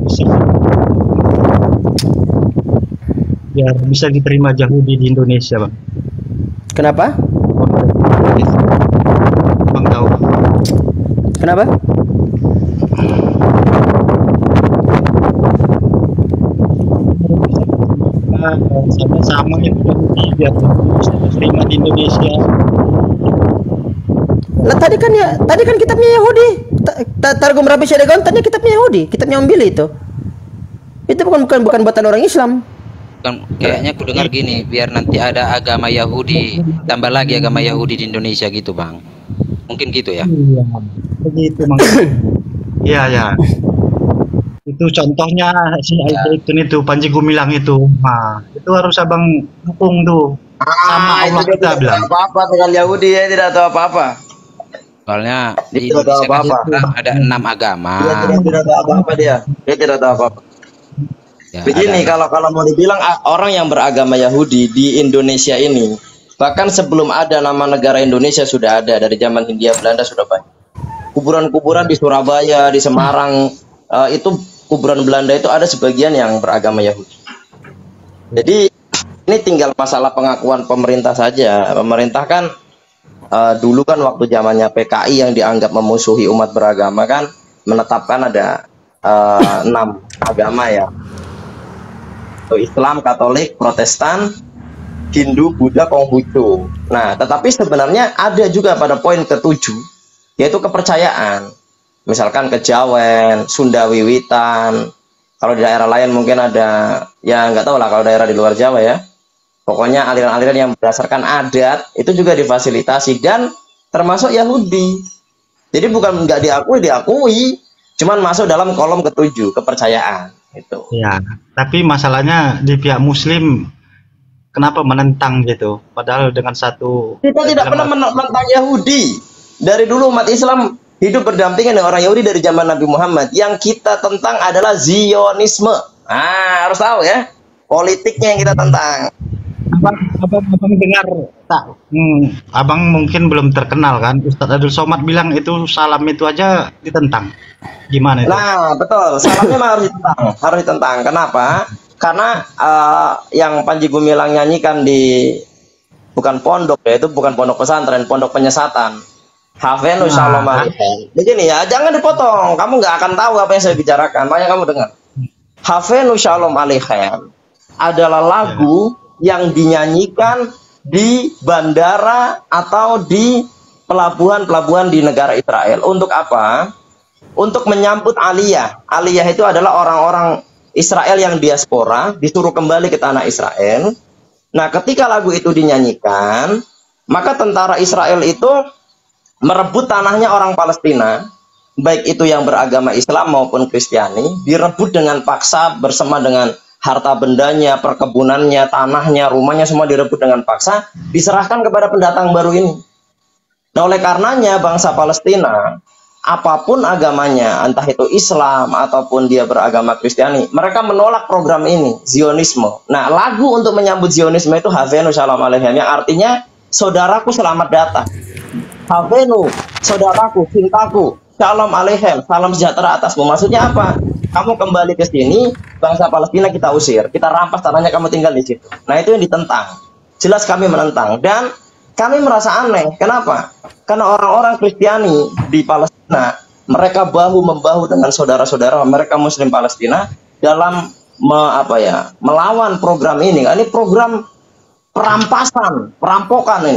biar bisa diterima Yahudi di Indonesia, Bang. Kenapa? Bang tahu. Kenapa? Sama-sama itu Yahudi biar bisa diterima di Indonesia. Lah tadi kan kitabnya Yahudi. Targum Rabbi Syarigan tadi kitabnya Yahudi, kitabnya Umbili itu. Itu bukan buatan orang Islam. Kan kayaknya aku dengar gini, biar nanti ada agama Yahudi, tambah lagi agama Yahudi di Indonesia gitu, Bang. Mungkin gitu ya? Iya, begitu, Bang. Iya, ya. Itu contohnya si Al-Zaitun itu, Panji Gumilang itu. Nah, itu harus Abang dukung tuh. Sama Allah kita bilang. Apa-apa dengan Yahudi, ya tidak tahu apa-apa. Soalnya di Indonesia kan ada 6 agama. Dia tidak tahu apa-apa dia. Dia tidak tahu apa-apa. Ya, begini, kalau mau dibilang orang yang beragama Yahudi di Indonesia ini, bahkan sebelum ada nama negara Indonesia sudah ada, dari zaman Hindia Belanda sudah banyak. kuburan-kuburan di Surabaya, di Semarang, itu kuburan Belanda itu ada sebagian yang beragama Yahudi. Jadi ini tinggal masalah pengakuan pemerintah saja. Pemerintah kan dulu kan waktu zamannya PKI yang dianggap memusuhi umat beragama kan menetapkan ada 6 agama ya. Islam, Katolik, Protestan, Hindu, Buddha, Konghucu. Nah, tetapi sebenarnya ada juga pada poin ke-7, yaitu kepercayaan. Misalkan Kejawen, Sunda Wiwitan. Kalau di daerah lain mungkin ada, ya nggak tahu lah kalau daerah di luar Jawa ya. Pokoknya aliran-aliran yang berdasarkan adat itu juga difasilitasi dan termasuk Yahudi. Jadi bukan nggak diakui, cuman masuk dalam kolom ke-7, kepercayaan. Itu. Ya, tapi masalahnya di pihak Muslim kenapa menentang gitu? Padahal dengan satu kita tidak pernah menentang Yahudi. Dari dulu umat Islam hidup berdampingan dengan orang Yahudi dari zaman Nabi Muhammad. Yang kita tentang adalah Zionisme. Ah, harus tahu ya. Politiknya yang kita tentang. Abang dengar tak? Abang mungkin belum terkenal kan? Ustadz Abdul Somad bilang itu salam itu aja ditentang. Gimana itu? Nah, betul. Salamnya memang harus ditentang. Harus ditentang. Kenapa? Karena yang Panji Gumilang nyanyikan di bukan pondok ya, itu bukan pondok pesantren, pondok penyesatan. Hafenu shalom alaikum. Begini ya, jangan dipotong. Kamu nggak akan tahu apa yang saya bicarakan. Makanya kamu dengar. Hafenu shalom alaikum adalah lagu yang dinyanyikan di bandara atau di pelabuhan-pelabuhan di negara Israel. Untuk apa? Untuk menyambut Aliyah. Aliyah itu adalah orang-orang Israel yang diaspora, disuruh kembali ke tanah Israel. Nah, ketika lagu itu dinyanyikan, maka tentara Israel itu merebut tanahnya orang Palestina, baik itu yang beragama Islam maupun Kristiani, direbut dengan paksa bersama dengan harta bendanya, perkebunannya, tanahnya, rumahnya semua direbut dengan paksa, diserahkan kepada pendatang baru ini. Nah, oleh karenanya bangsa Palestina, apapun agamanya, entah itu Islam ataupun dia beragama Kristiani, mereka menolak program ini, Zionisme. Nah, lagu untuk menyambut Zionisme itu Havenu Shalom Aleichem, yang artinya saudaraku selamat datang. Havenu, saudaraku, cintaku, Shalom Aleichem, salam sejahtera atasmu. Maksudnya apa? Kamu kembali ke sini, bangsa Palestina kita usir, kita rampas tanahnya, kamu tinggal di situ. Nah, itu yang ditentang. Jelas kami menentang dan kami merasa aneh. Kenapa? Karena orang-orang Kristiani di Palestina, mereka bahu-membahu dengan saudara-saudara mereka Muslim Palestina dalam melawan program ini. Ini program perampasan, perampokan ini.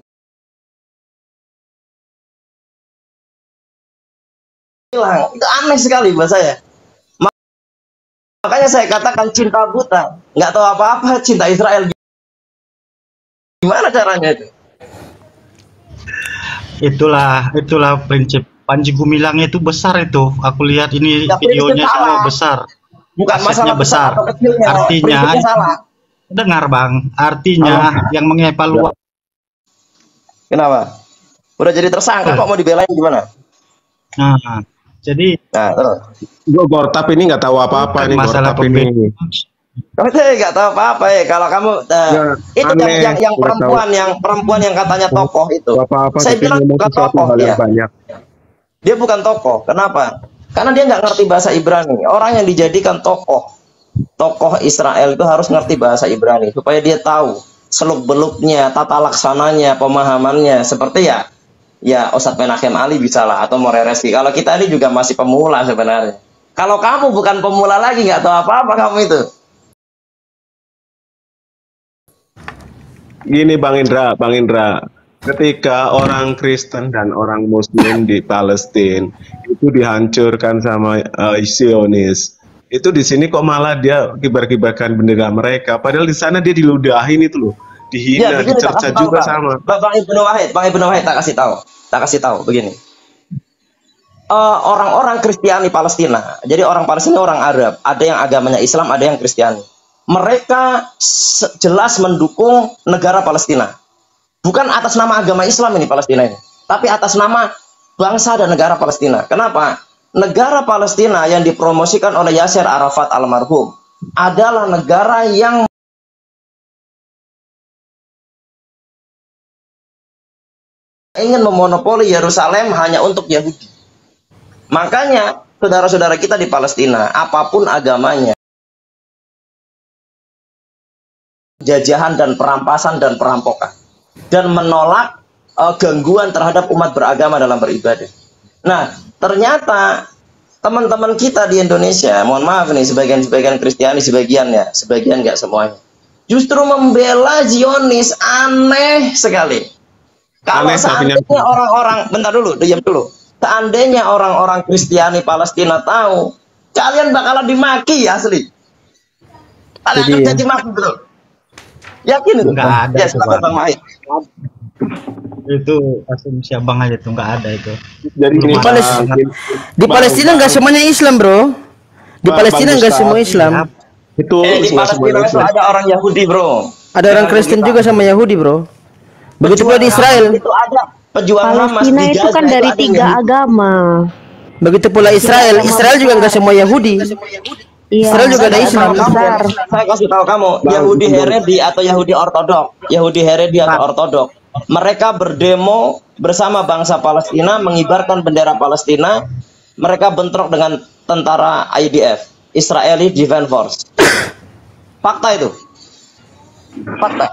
Itu aneh sekali buat saya. Makanya saya katakan cinta buta, nggak tahu apa-apa cinta Israel. Gimana caranya itu? Itulah prinsip Panji Gumilang itu besar itu. Aku lihat ini Ya, videonya salah. besar. Bukan Asetnya masalah besar atau kecilnya. Artinya salah. dengar Bang, artinya yang mengevaluasi. Kenapa? Udah jadi tersangka kok mau dibelain gimana? Nah, jadi Terus. Gortap ini nggak tahu apa-apa nih masalah Gortap ini. Kamu nggak tahu apa-apa ya. Kalau kamu itu aneh, yang perempuan yang katanya tokoh itu. Apa-apa, Saya tapi bilang ngomong bukan sesuatu tokoh hal yang dia. banyak. Dia bukan tokoh. Kenapa? Karena dia nggak ngerti bahasa Ibrani. Orang yang dijadikan tokoh Israel itu harus ngerti bahasa Ibrani supaya dia tahu seluk-beluknya, tata laksananya, pemahamannya. Seperti ya Ustadz Menachem Ali bisa lah, atau Morereski. Kalau kita ini juga masih pemula sebenarnya. Kalau kamu bukan pemula lagi, nggak tahu apa-apa kamu itu. Gini Bang Indra, ketika orang Kristen dan orang Muslim di Palestina itu dihancurkan sama Zionis, itu di sini kok malah dia kibar-kibarkan bendera mereka, padahal di sana dia diludahin itu loh, dihina, begini, dicerca tak kasih juga tahu, sama. Bang Ibnu Wahid tak kasih tahu begini. Orang-orang Kristiani Palestina, jadi orang Palestina orang Arab, ada yang agamanya Islam, ada yang Kristiani. Mereka jelas mendukung negara Palestina. Bukan atas nama agama Islam ini Palestina ini, tapi atas nama bangsa dan negara Palestina. Kenapa? Negara Palestina yang dipromosikan oleh Yasser Arafat almarhum adalah negara yang ingin memonopoli Yerusalem hanya untuk Yahudi. Makanya saudara-saudara kita di Palestina, apapun agamanya, jajahan dan perampasan dan perampokan, dan menolak gangguan terhadap umat beragama dalam beribadah. Nah, ternyata teman-teman kita di Indonesia, mohon maaf nih, sebagian Kristiani, sebagian nggak semuanya, justru membela Zionis. Aneh sekali. Kalau seandainya orang-orang, bentar dulu, diam dulu. Seandainya orang-orang Kristiani Palestina tahu, kalian bakalan dimaki asli. Kalian jadi maki betul. Yakin itu? Nggak ada. Ya, silakan Bang Mahir. Itu asumsi abang aja tuh, nggak ada itu. Jadi Di Palestina nggak semuanya Islam, bro. Di Palestina nggak semua Islam. Itu Di Palestina itu ada orang Yahudi, bro. Ada orang Kristen juga sama Yahudi, bro. Begitu pula di Israel. Itu ada pejuang Hamas Palestina di itu Gaza, kan dari ada 3 agama. Begitu pula Israel. Israel juga nggak semua Yahudi. Iya, Israel juga ada Islam. Saya kasih tahu kamu, Yahudi Haredi atau Yahudi Ortodok, Yahudi Haredi atau Ortodok, mereka berdemo bersama bangsa Palestina, mengibarkan bendera Palestina. Mereka bentrok dengan tentara IDF, Israeli Defense Force. Fakta itu. Fakta.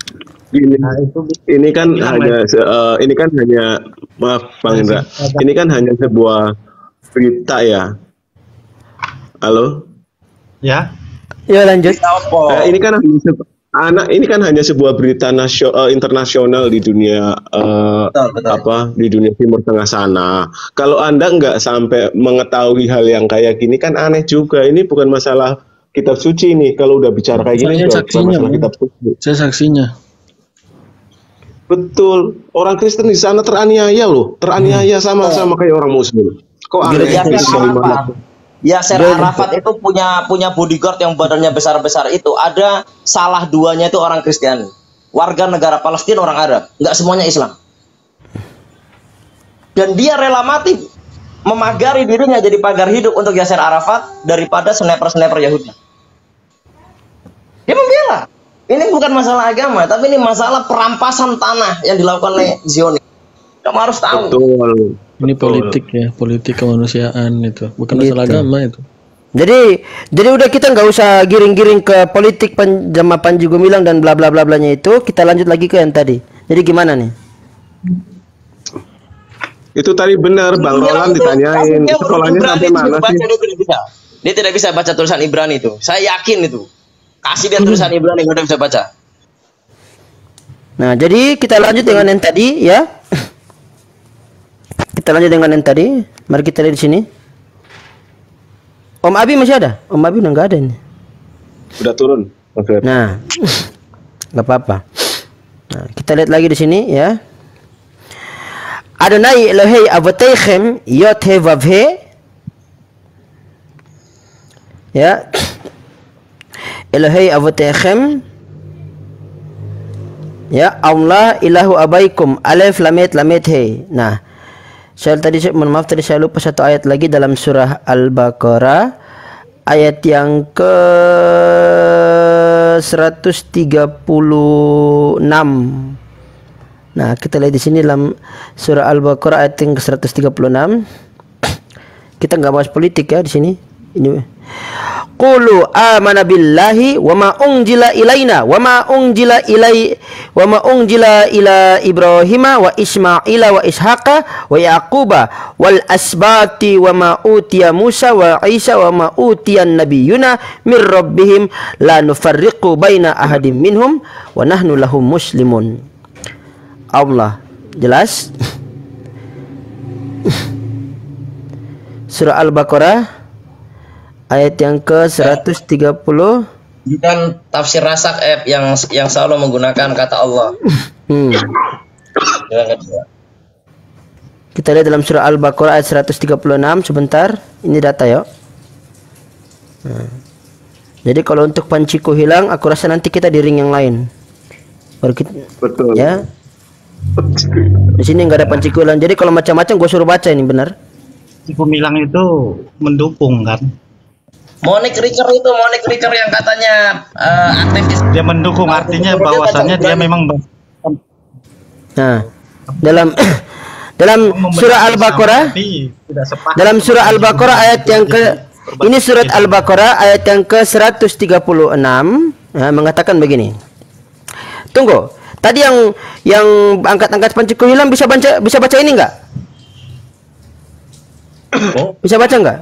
Ini kan hanya maaf Bang Indra, ini kan hanya sebuah berita ya. Halo? Ya. Ya lanjut. Ini kan hanya sebuah berita internasional di dunia di dunia Timur Tengah sana. Kalau Anda nggak sampai mengetahui hal yang kayak gini kan aneh juga. Ini bukan masalah kitab suci nih. Kalau udah bicara kayak gini bukan masalah kitab suci. Saya saksinya. Betul. Orang Kristen di sana teraniaya loh. Teraniaya sama kayak orang Muslim. Kok aneh? Yasser Arafat itu punya bodyguard yang badannya besar-besar itu. Ada salah duanya itu orang Kristiani. Warga negara Palestina orang Arab. Nggak semuanya Islam. Dan dia rela mati memagari dirinya jadi pagar hidup untuk Yasser Arafat daripada sniper-sniper Yahudi. Dia membela. Ini bukan masalah agama, tapi ini masalah perampasan tanah yang dilakukan oleh Zionis. Kamu harus tahu. Betul. Ini politik ya, politik kemanusiaan itu, bukan masalah agama itu. Jadi udah kita nggak usah giring-giring ke politik jamaah Panji Gumilang dan bla bla bla blanya itu. Kita lanjut lagi ke yang tadi. Jadi gimana nih? Itu tadi benar Bang Roland ditanyain sekolahnya sampai mana sih? Dia tidak bisa baca tulisan Ibrani itu. Saya yakin itu. Kasih dia tulisan Ibrani yang udah bisa baca. Nah, jadi kita lanjut dengan yang tadi ya. Kita lanjut dengan yang tadi. Mari kita lihat di sini. Om Abi masih ada? Om Abi udah nggak ada ini. Udah turun. Okay. Nah, nggak apa-apa. Nah, kita lihat lagi di sini ya. Adonai Elohei Avotechem Yot He Vav He. Ya. Elohei Avotechem. Ya, Allah ilahu abaikum alif lamet lamet he. Nah, saya lupa satu ayat lagi dalam surah Al-Baqarah ayat yang ke 136. Nah, kita lihat di sini dalam surah Al-Baqarah ayat yang ke 136. Kita nggak bahas politik ya di sini. Ini Qulu amana billahi wa ma unjila ilaina wa ma unjila ila Ibrahima wa Ismaila wa Ishaqa wa Yaquba wal asbati wa ma utiya Musa wa Isa wa ma utiyan nabiyuna mir rabbihim la nufarriqu baina ahadim minhum wa nahnu lahum muslimun. Allah jelas. Surah Al-Baqarah ayat yang ke 130. Bukan tafsir Rasak yang selalu menggunakan kata Allah. Kita lihat dalam surah Al-Baqarah ayat 136 sebentar. Ini data ya. Nah. Jadi kalau untuk panciku hilang, aku rasa nanti kita di ring yang lain. Baru kita, betul. Ya. Di sini nggak ada panciku hilang. Jadi kalau macam-macam gue suruh baca ini benar. Panciku hilang itu mendukung kan? Monique Ricker yang katanya aktivis. Dia mendukung, artinya bahwasannya dia memang. Nah, Dalam surah Al-Baqarah, dalam surah Al-Baqarah ayat yang ini surat Al-Baqarah ayat yang ke-136 mengatakan begini. Tunggu. Tadi yang angkat-angkat panciku hilang bisa baca ini enggak? Bisa baca enggak?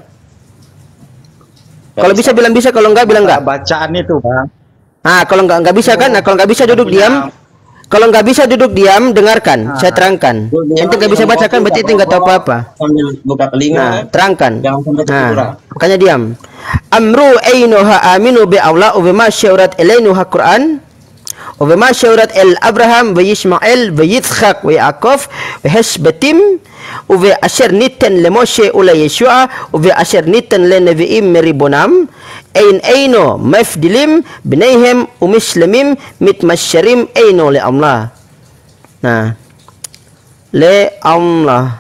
Kalau bisa bilang bisa, kalau enggak bilang enggak. Bacaan itu, Bang. Kalau enggak bisa kan? Kalau enggak bisa duduk diam. Kalau nggak bisa duduk diam, dengarkan. Saya terangkan. Ente nggak bisa bacakan, berarti ente nggak tahu apa-apa. Buka telinga. Terangkan. Makanya diam. Amru ainuha aminu bi aula wa ma syaurat ilainuha Quran wa ma syaurat el Abraham wa Ismail wa Yitzhak wa Yaqub wa Hasbatim wa asyar nitan le Moshe ula Yeshua wa asyar nitan le nabiim meribonam aino mafdilim binaihim umislimim mitmasyarim aino li Allah. Nah, li Allah.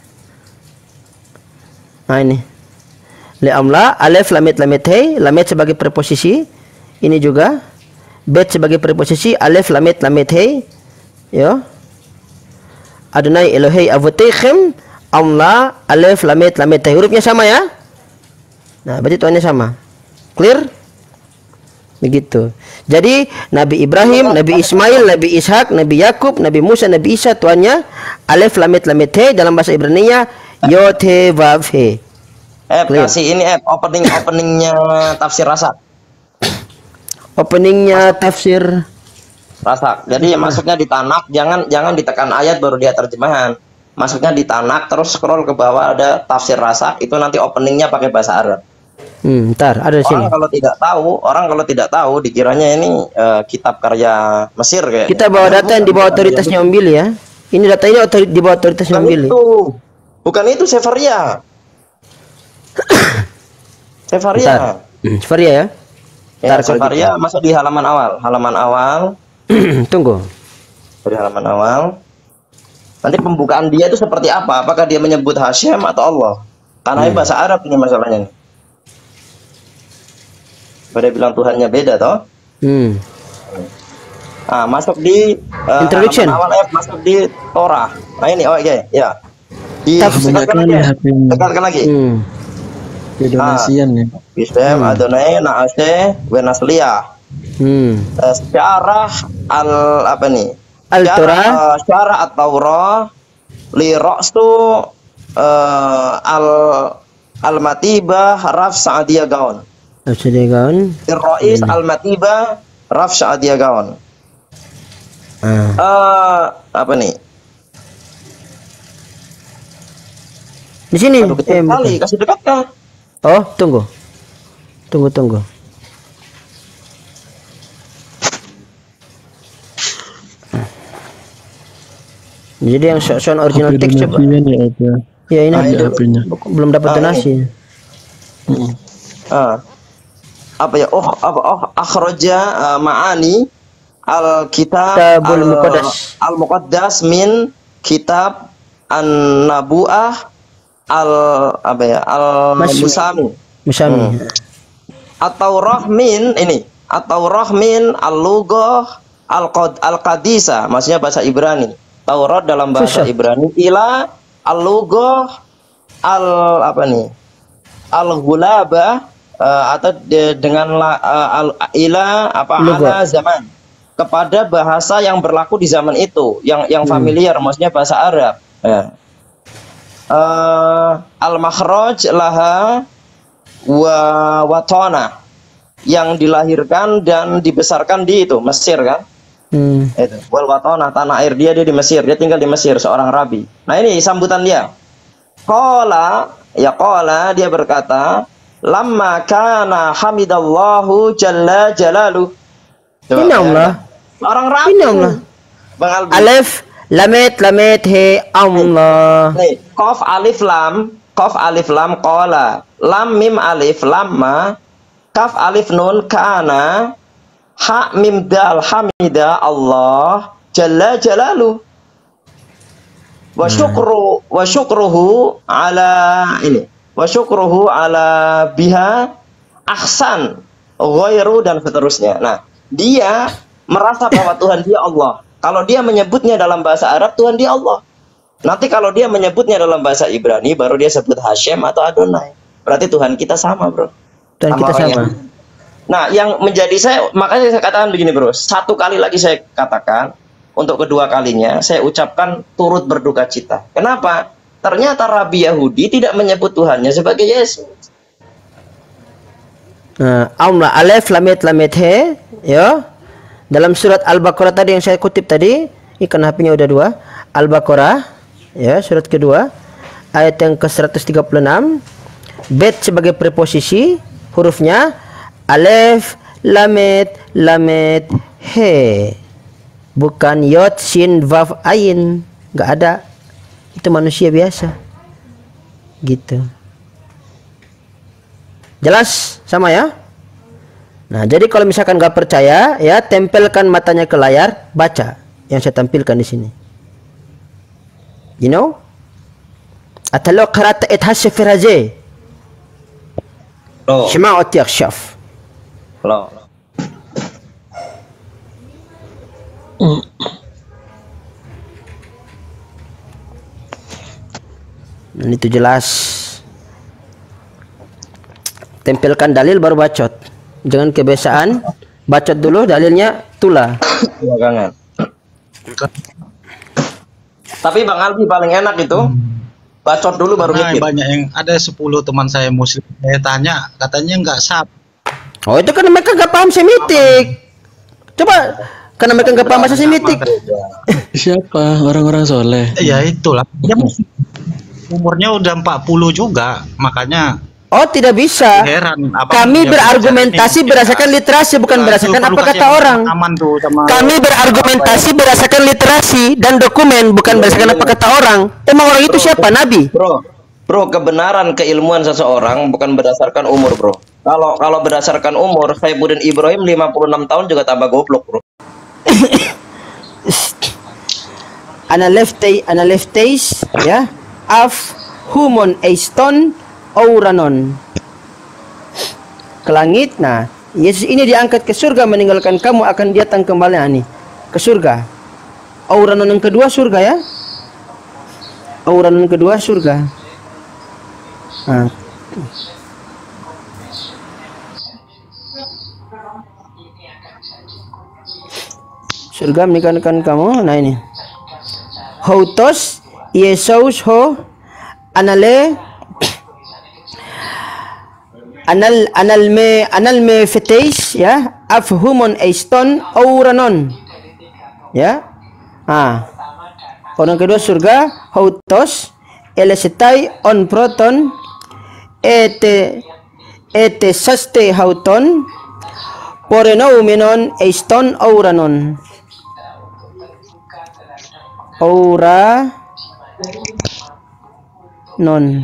Nah ini li Allah, alif lamit he, lamit sebagai preposisi, ini juga bet sebagai preposisi, alif lamit he, ya. Adonai Elohei avotechem, Allah, alif lamit he, hurufnya sama ya. Nah, berarti tuannya sama. Clear? Begitu. Jadi Nabi Ibrahim, Nabi Ismail, Nabi Ishak, Nabi Yakub, Nabi Musa, Nabi Isa tuannya alif lamit he, dalam bahasa Ibrani-nya yod he vav he. Kasih ini openingnya tafsir Rasak. Openingnya tafsir Rasak. Jadi masuknya di tanak, jangan ditekan ayat baru dia terjemahan. Masuknya di tanak, terus scroll ke bawah ada tafsir Rasak, itu nanti openingnya pakai bahasa Arab. Ntar ada di sini. Orang kalau tidak tahu dikiranya ini kitab karya Mesir kayak. Kita bawa data yang di bawah otoritasnya Om Billy ya. Ini data ini di bawah otoritasnya Om Billy. Bukan itu Sefaria. Sefaria. Sefaria ya. Ya, Sefaria masuk di halaman awal. Tunggu. Di halaman awal. Nanti pembukaan dia itu seperti apa? Apakah dia menyebut Hasyim atau Allah? Karena bahasa Arab ini masalahnya nih. Pada bilang Tuhannya beda toh. Masuk di introduction awal masuk di Torah. Nah ini ya. Tekankan lagi. Indonesian nih. Bismem Adonai Naase Wenasliyah. Syarah Al-Torah. Syarah At-Taurah li ra'su al-matibah raf Sa'diyah Gaon. Rais al-matibah raf Sa'diyah Gaon. Apa nih? Di sini. Kasih dekat kah? Oh, tunggu. Jadi yang soal original teks coba. Ya ini belum dapat donasi. Apa ya? Akhraja ma'ani al-kitab al-muqaddas min kitab an-nabu'ah al-musami. At-Taurah min ini. At-Taurah min al-lughah al-qadisa, maksudnya bahasa Ibrani. Taurat dalam bahasa Ibrani ila al-lughah al-ghulaba atau dengan ala zaman, kepada bahasa yang berlaku di zaman itu, yang familiar, maksudnya bahasa Arab. Al-makhraj laha wa watana, yang dilahirkan dan dibesarkan di itu Mesir kan. Itu wal watana, tanah air dia di Mesir, dia tinggal di Mesir, seorang rabi. Nah ini sambutan dia. Qala dia berkata, lamma kana hamidallahu jalla jalalu. Ini Allah. Seorang rabi. Ini Allah. Bang Albi. Alif lamit he Allah. Nih, qaf alif lam qala, lam mim alif lamma, kaf alif nun kana, ha mim dal hamida Allah jalla jalalu. Wa syukruhu ala biha ahsan ghairu, dan seterusnya. Nah, dia merasa bahwa Tuhan dia Allah. Kalau dia menyebutnya dalam bahasa Arab, Tuhan dia Allah. Nanti kalau dia menyebutnya dalam bahasa Ibrani, baru dia sebut Hashem atau Adonai. Berarti Tuhan kita sama, bro. Tuhan kita sama. Nah, yang menjadi makanya saya katakan begini, bro. Satu kali lagi saya katakan, untuk kedua kalinya, saya ucapkan turut berduka cita. Kenapa? Ternyata Rabi Yahudi tidak menyebut Tuhannya sebagai Yesus. Nah, alef lamet he, ya. Dalam surat Al-Baqarah tadi yang saya kutip tadi, ikan HP-nya udah 2. Al-Baqarah, ya, surat kedua, ayat yang ke-136. Bet sebagai preposisi, hurufnya alef lamet he. Bukan yod sin vav ain, nggak ada. Itu manusia biasa. Gitu. Jelas sama ya? Nah, jadi kalau misalkan nggak percaya, ya tempelkan matanya ke layar, baca yang saya tampilkan di sini. You know? Atau qara'ta ithas firaje. Shema otiak syaf. Dan itu jelas. Tempelkan dalil baru bacot. Jangan kebiasaan bacot dulu dalilnya tula. Belakangan. Tapi Bang Alfi paling enak itu bacot dulu baru mikir. Banyak yang ada 10 teman saya muslim. Saya tanya, katanya nggak sab. Oh, itu karena mereka nggak paham Semitik. Coba karena mereka nggak paham bahasa Semitik. Siapa orang-orang soleh? Ya itulah. Dia umurnya udah 40 juga, makanya. Oh, tidak bisa. Heran, kami berargumentasi berdasarkan literasi, bukan berdasarkan apa kata orang. Kami berargumentasi berdasarkan literasi dan dokumen, bukan berdasarkan apa kata orang. Emang orang itu siapa? Nabi? Bro, kebenaran keilmuan seseorang bukan berdasarkan umur, bro. Kalau berdasarkan umur, Saifuddin Ibrahim 56 tahun juga tambah goblok, bro. Analeftes, ya. Af humon eiston auranon. Ke langit. Nah, Yesus ini diangkat ke surga, meninggalkan kamu, akan datang kembali nih ke surga. Auranon yang kedua surga, ya. Auranon kedua surga. Nah. Surga meninggalkan kamu. Nah ini. Hautos Yesus ho anale anal me feteis, ya, afhumon eiston auranon, ya. Orang kedua surga hautos elesetai on proton ete saste hauton porenoumenon eiston auranon. Aura non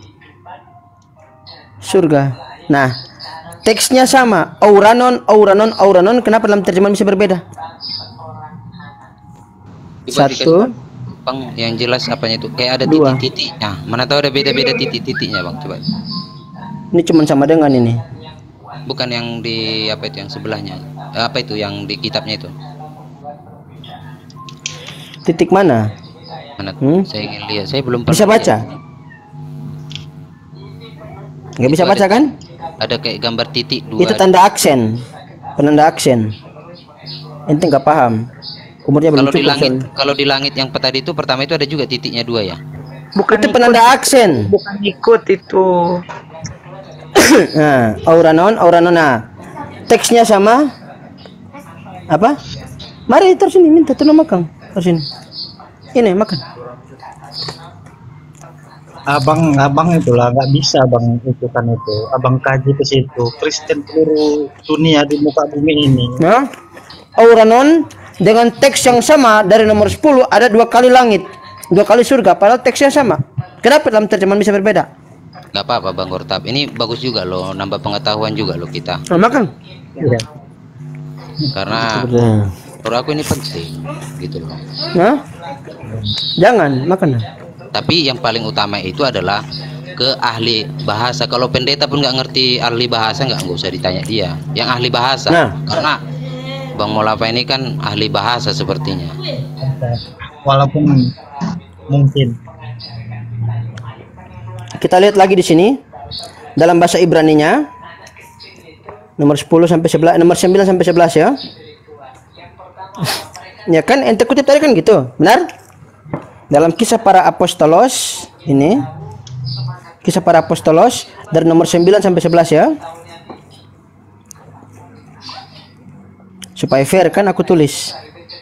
surga. Nah, teksnya sama, auranon. Kenapa dalam terjemahan bisa berbeda? Satu, Bang, yang jelas apanya itu kayak ada titik-titik. Nah, mana tahu ada beda-beda titik-titiknya, Bang, coba. Ini cuma sama dengan ini. Bukan yang di apa itu yang sebelahnya. Apa itu yang di kitabnya itu? Titik mana? Mana? Saya ingin lihat. Saya belum bisa baca. Nggak bisa baca kan? Ada kayak gambar titik dua. Itu tanda aksen, penanda aksen. Ente nggak paham. Umurnya belum cukup. Kalau di langit yang tadi itu pertama itu ada juga titiknya 2 ya. Bukan itu penanda aksen. Bukan ikut itu. Nah, auranon. Nah, teksnya sama. Apa? Mari terus ini minta tolong makan. Terus ini. Ini makan. Abang itulah nggak bisa bang ikutan itu. Abang kaji ke situ. Kristen seluruh dunia di muka bumi ini. Nah, auranon dengan teks yang sama dari nomor 10 ada 2 kali langit, 2 kali surga, padahal teksnya sama. Kenapa dalam terjemahan bisa berbeda? Gak apa-apa Bang Gortab. Ini bagus juga loh, nambah pengetahuan juga loh kita. Nah, makan. Ya. Karena menurut aku ini penting gitu loh. Nah, jangan makan. Tapi yang paling utama itu adalah ke ahli bahasa. Kalau pendeta pun nggak ngerti ahli bahasa, nggak usah ditanya dia. Yang ahli bahasa, karena Bang Molapa ini kan ahli bahasa sepertinya. mungkin. Kita lihat lagi di sini dalam bahasa Ibrani-nya nomor 10 sampai 11, nomor 9 sampai 11 ya. Ya kan ente kutip tadi kan gitu, benar? Dalam Kisah Para Apostolos ini, Kisah Para Apostolos dari nomor 9 sampai 11 ya. Supaya fair kan aku tulis.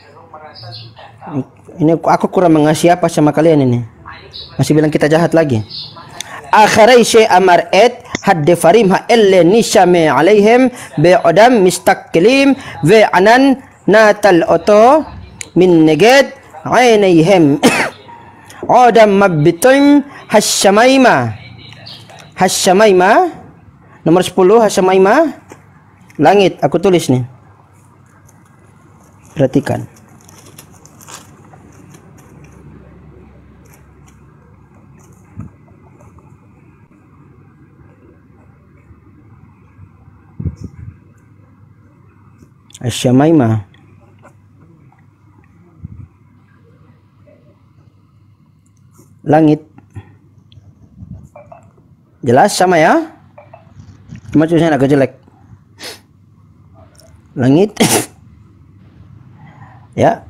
Ini aku kurang mengasihi apa sama kalian ini. Masih bilang kita jahat lagi. Akhirai syai amar et hadde farim ha elle nishame alaihim be odam mistaqlim ve anan natal oto min neged ainihim odam mabbitum hasyamaima nomor 10 hasyamaima langit aku tulis nih, perhatikan. Asyamaima. Langit. Jelas sama ya? Cuma tulisannya agak jelek. Langit. Ya,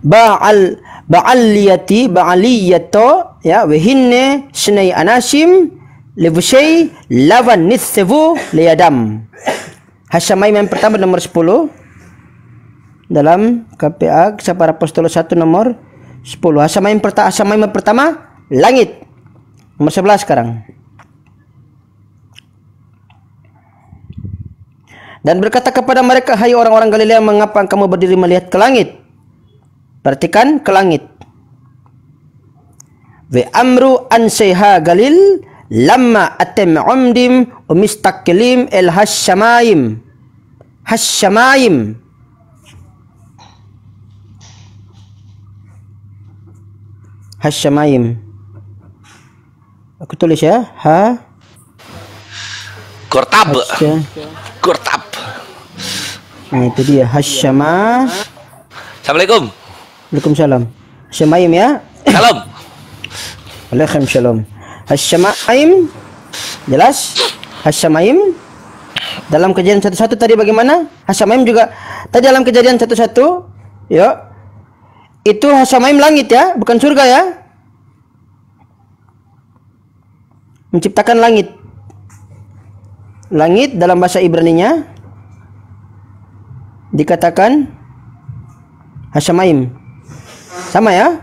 ba'aliyato ya wehinne snai anasim lebushay lawan nithevu liyadam. Hasyamaima yang pertama nomor 10 dalam KPA Kisah Para Apostolos 1 nomor 10. Hasyamaima pertama langit. Nomor 11 sekarang. Dan berkata kepada mereka, hai orang-orang Galilea, mengapa kamu berdiri melihat ke langit? Perhatikan ke langit. Wa amru an sayha galil lamma atem umdim umistaqlim el hasyamaim. Hasyamaim. Aku tulis ya. Kortab. Nah, itu dia Hasyama. Assalamualaikum. Waalaikumsalam. Hasyamaim ya. Salam. Waalaikumsalam. Hasyamaim. Jelas? Hasyamaim. Dalam Kejadian 1:1 tadi bagaimana? Hasyamaim juga tadi dalam Kejadian 1:1 ya. Itu hasyamaim langit ya, bukan surga ya. Menciptakan langit. Langit dalam bahasa Ibrani-nya dikatakan hasyamaim. Sama ya?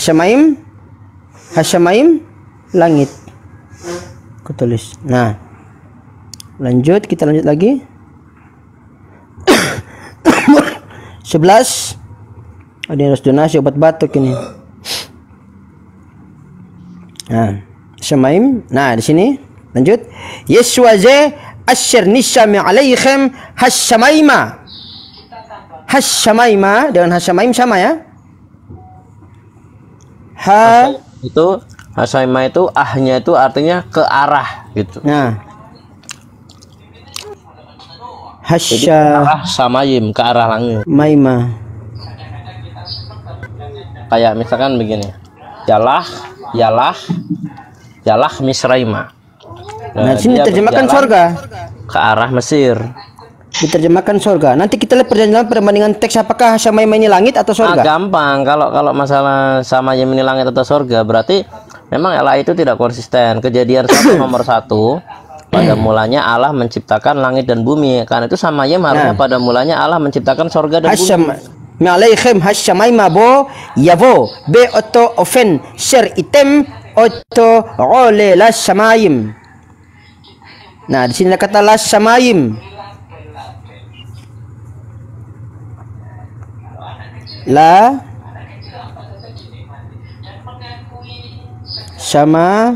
Hasyamaim langit. Aku tulis. Nah. Kita lanjut lagi. 11. Ada yang harus donasi obat batuk ini. Nah, Hasyamaim. Nah, di sini lanjut. Yeswaze asyir nishami alaihim hasyamaima. Hasyamaima dengan hasyamaim sama ya? Itu hasyamaima itu ahnya itu artinya ke arah gitu. Nah. Hasyamaim ke arah langit. Maima. Kayak misalkan begini. Yalah Misraima. Nah, sini terjemahkan surga. Ke arah Mesir. Diterjemahkan surga. Nanti kita lihat perbandingan teks apakah Hasyamaim ini langit atau surga. Gampang. Kalau masalah sama ini langit atau surga, berarti memang Allah itu tidak konsisten. Kejadian 1 nomor 1 pada mulanya Allah menciptakan langit dan bumi. Karena itu Hasyamaim harusnya pada mulanya Allah menciptakan surga dan bumi. Malaihim hasyamaima bo yavo be oto ofen sher item oto ole las samaim. Nah, di sini kata las samaim. La sama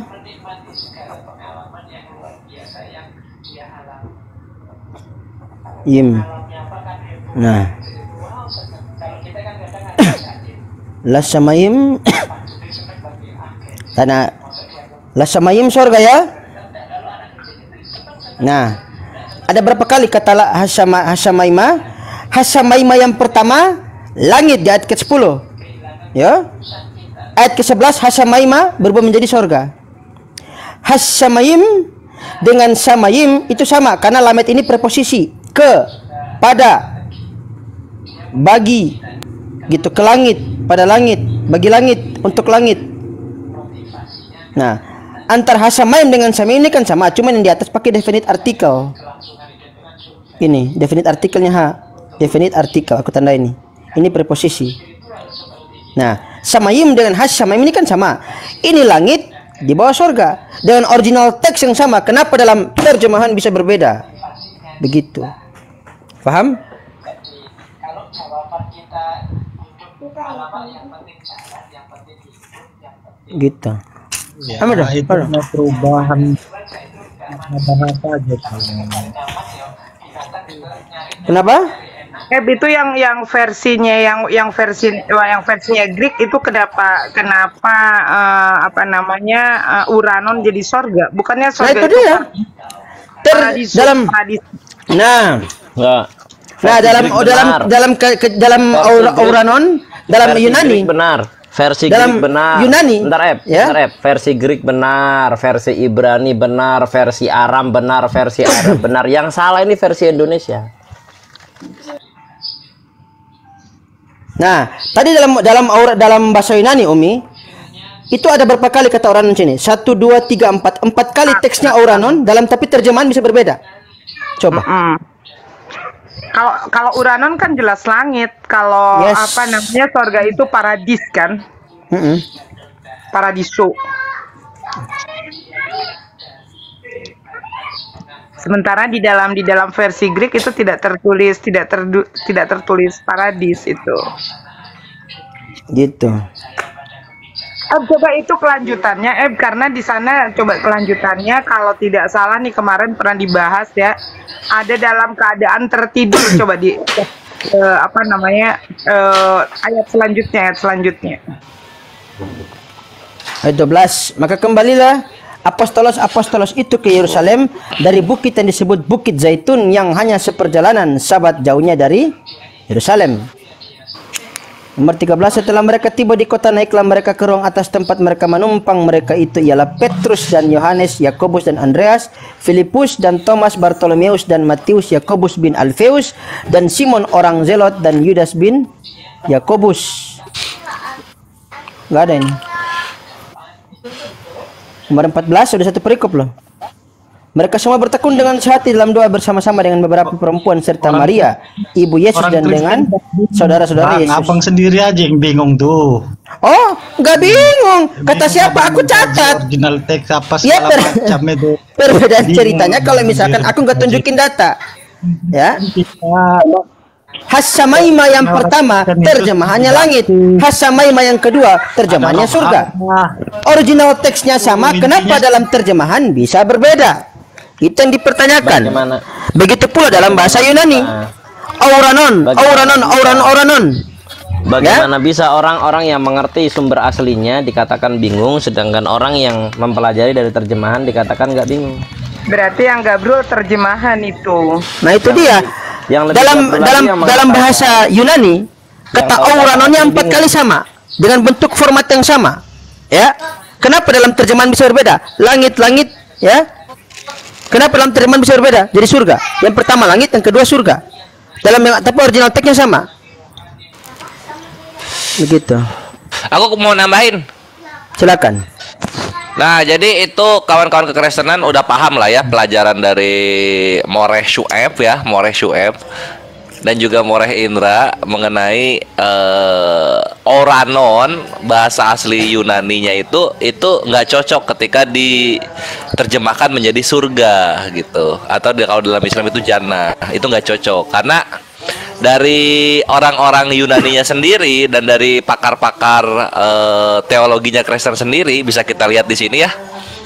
im. Nah, Lasamaim tanah Lasamaim surga ya. Nah, ada berapa kali kata Hasyamaima? Hasyamaima yang pertama langit di ayat ke-10 ya. Ayat ke-11 Hasamaima berubah menjadi sorga. Hasamaim dengan samayim itu sama karena lamet ini preposisi ke, pada, bagi, gitu, ke langit, pada langit, bagi langit, untuk langit. Nah, antar hasamaim dengan samayim ini kan sama, cuman yang di atas pakai definite artikel. Ini definite artikelnya ha, definite artikel aku tanda ini. Ini preposisi. Nah, samayim dengan hasamaim ini kan sama. Ini langit di bawah surga dengan original teks yang sama. Kenapa dalam terjemahan bisa berbeda? Begitu. Paham? Gitu. Ya, itu perubahan bahasa aja. Kenapa? Itu yang versinya yang versinya Greek itu kenapa apa namanya Uranon jadi sorga? Bukannya sorga itu dia. Dalam Nah, dalam Uranon, dalam Yunani benar. Versi dalam Greek benar. Yunani, bentar, versi Greek benar, versi Ibrani benar, versi Aram benar, versi Arab benar. Yang salah ini versi Indonesia. Nah, tadi dalam bahasa Yunani, Umi, itu ada berapa kali kata Uranon sini? 1, 2, 3, 4. 4 kali teksnya Uranon dalam, tapi terjemahan bisa berbeda. Coba. Kalau Uranon kan jelas langit. Kalau apa namanya sorga itu paradis kan? Paradiso. Sementara di dalam versi Greek itu tidak tertulis paradis itu. Gitu. Coba itu kelanjutannya, karena di sana coba kelanjutannya kalau tidak salah nih kemarin pernah dibahas ya. Ada dalam keadaan tertidur. Coba di apa namanya ayat selanjutnya. Ayat 12. Maka kembalilah apostolos itu ke Yerusalem dari bukit yang disebut Bukit Zaitun yang hanya seperjalanan sabat jauhnya dari Yerusalem. Nomor 13, setelah mereka tiba di kota, naiklah mereka ke ruang atas tempat mereka menumpang. Mereka itu ialah Petrus dan Yohanes, Yakobus dan Andreas, Filipus dan Thomas, Bartolomeus dan Matius, Yakobus bin Alfeus dan Simon orang Zelot dan Yudas bin Yakobus. Enggak ada ini. Nomor 14 sudah satu perikop loh. Mereka semua bertekun dengan sehati dalam doa bersama-sama dengan beberapa perempuan serta Maria, ibu Yesus, dan dengan saudara-saudara Yesus. Abang sendiri aja yang bingung tuh. Oh, nggak bingung. Kata siapa? Aku catat. Original teks apa Ya, segala macam itu. Perbedaan ceritanya kalau misalkan aku nggak tunjukin data, ya. Hasamaima yang pertama terjemahannya langit, Hasamaima yang kedua terjemahannya surga. Original teksnya sama, kenapa dalam terjemahan bisa berbeda? Itu yang dipertanyakan. Begitu pula dalam bahasa Yunani. Auranon. Bagaimana bisa orang-orang yang mengerti sumber aslinya dikatakan bingung, sedangkan orang yang mempelajari dari terjemahan dikatakan nggak bingung? Berarti yang gabrol terjemahan itu. Nah itu dia. Dalam bahasa Yunani, kata auranonnya 4 kali sama dengan bentuk format yang sama. Ya. Kenapa dalam terjemahan bisa berbeda? Langit-langit, ya. Kenapa dalam terjemahan bisa berbeda? Jadi surga. Yang pertama langit, yang kedua surga. Tapi original teksnya sama. Begitu. Aku mau nambahin. Silakan. Nah, jadi itu kawan-kawan kekristenan udah paham lah ya pelajaran dari Moreh Syueb ya, Moreh Syueb dan juga Moreh Indra mengenai Oranon, bahasa asli Yunaninya itu nggak cocok ketika diterjemahkan menjadi surga gitu, atau kalau dalam Islam itu jannah, itu nggak cocok karena dari orang-orang Yunaninya sendiri dan dari pakar-pakar teologinya Kristen sendiri bisa kita lihat di sini ya.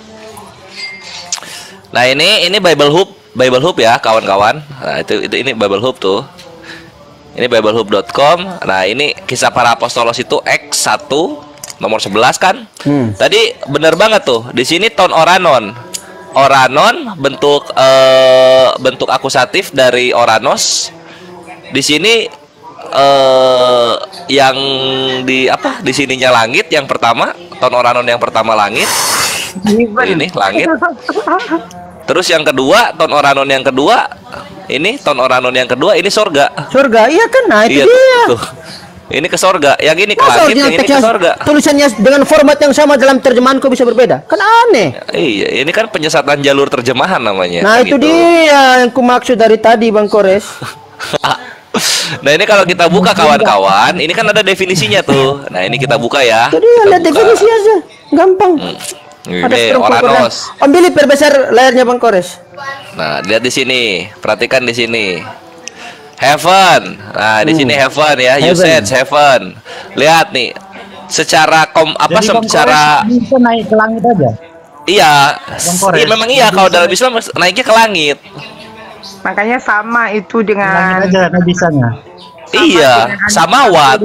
Nah ini Bible Hub ya kawan-kawan. Nah ini Bible Hub tuh. Ini biblehub.com. Nah ini kisah para apostolos itu X1 nomor 11 kan. Tadi bener banget tuh. Di sini ton Oranon. Oranon bentuk akusatif dari Oranos. Di sini yang di apa di sininya langit yang pertama, ton oranon yang pertama langit. Ini langit. Terus yang kedua, ton oranon yang kedua, ini ton oranon yang kedua, ini sorga. Surga, iya kan? Nah itu Iya, dia. tuh. Ini ke sorga, yang ini ke Masa langit, yang original ini ke teksnya sorga. tulisannya dengan format yang sama dalam terjemahanku bisa berbeda? Kan aneh. Iya, ini kan penyesatan jalur terjemahan namanya. Nah itu gitu. dia yang ku maksud dari tadi Bang Kores. Nah ini kalau kita buka kawan-kawan, ini kan ada definisinya tuh. Nah ini kita buka ya. Jadi Kita ada buka. definisi aja, gampang. Ada Ini strong concordance. oranos. Om Billy perbesar layarnya Bang Kores. Nah lihat di sini, perhatikan di sini. Heaven. Nah di sini heaven ya, usage heaven. Lihat nih, secara Jadi Bang secara Kores bisa naik ke langit aja. iya, Kores. iya memang iya kalau dalam Islam naiknya ke langit. Makanya sama itu dengan Langit aja bisanya. Iya, samawat.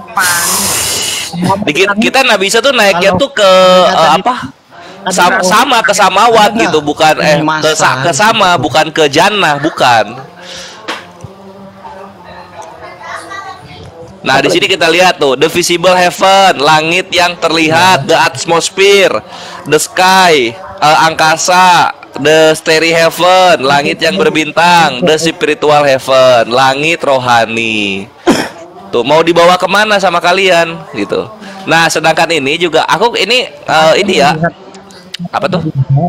Kita Nabi Isa tuh naiknya tuh ke apa? Sama ke samawat gitu, bukan ke sama, bukan ke jannah, bukan. Nah, di sini kita lihat tuh, the visible heaven, langit yang terlihat, the atmosphere, the sky, angkasa, the starry heaven, langit yang berbintang, the spiritual heaven, langit rohani. Tuh, mau dibawa kemana sama kalian gitu. Nah, sedangkan ini juga aku ini ya. Apa tuh?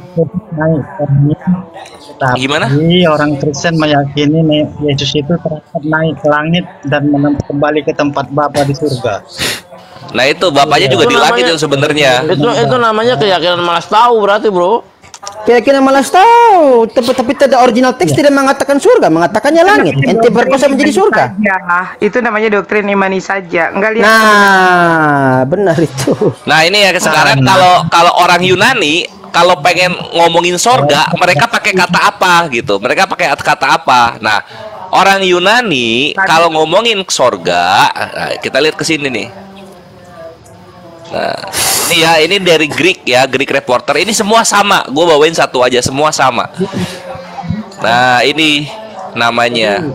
Gimana? Tapi orang Kristen meyakini Yesus itu terangkat naik ke langit dan kembali ke tempat Bapa di surga. Nah itu bapaknya juga di langit itu sebenarnya. Itu namanya keyakinan malas tahu berarti, Bro. Keyakinan malas tahu, tapi tidak original teks tidak mengatakan surga, mengatakannya langit. Ente berkuasa menjadi surga. Ya, itu namanya doktrin imani saja. Enggak lihat. Nah, benar itu. Nah ini ya sekarang kalau orang Yunani kalau pengen ngomongin sorga, mereka pakai kata apa gitu? Mereka pakai kata apa? Nah orang Yunani kalau ngomongin sorga, nah, kita lihat ke sini nih. Nah ini ya, ini dari Greek ya, Greek Reporter. Ini semua sama. Gue bawain satu aja, semua sama. Nah ini namanya.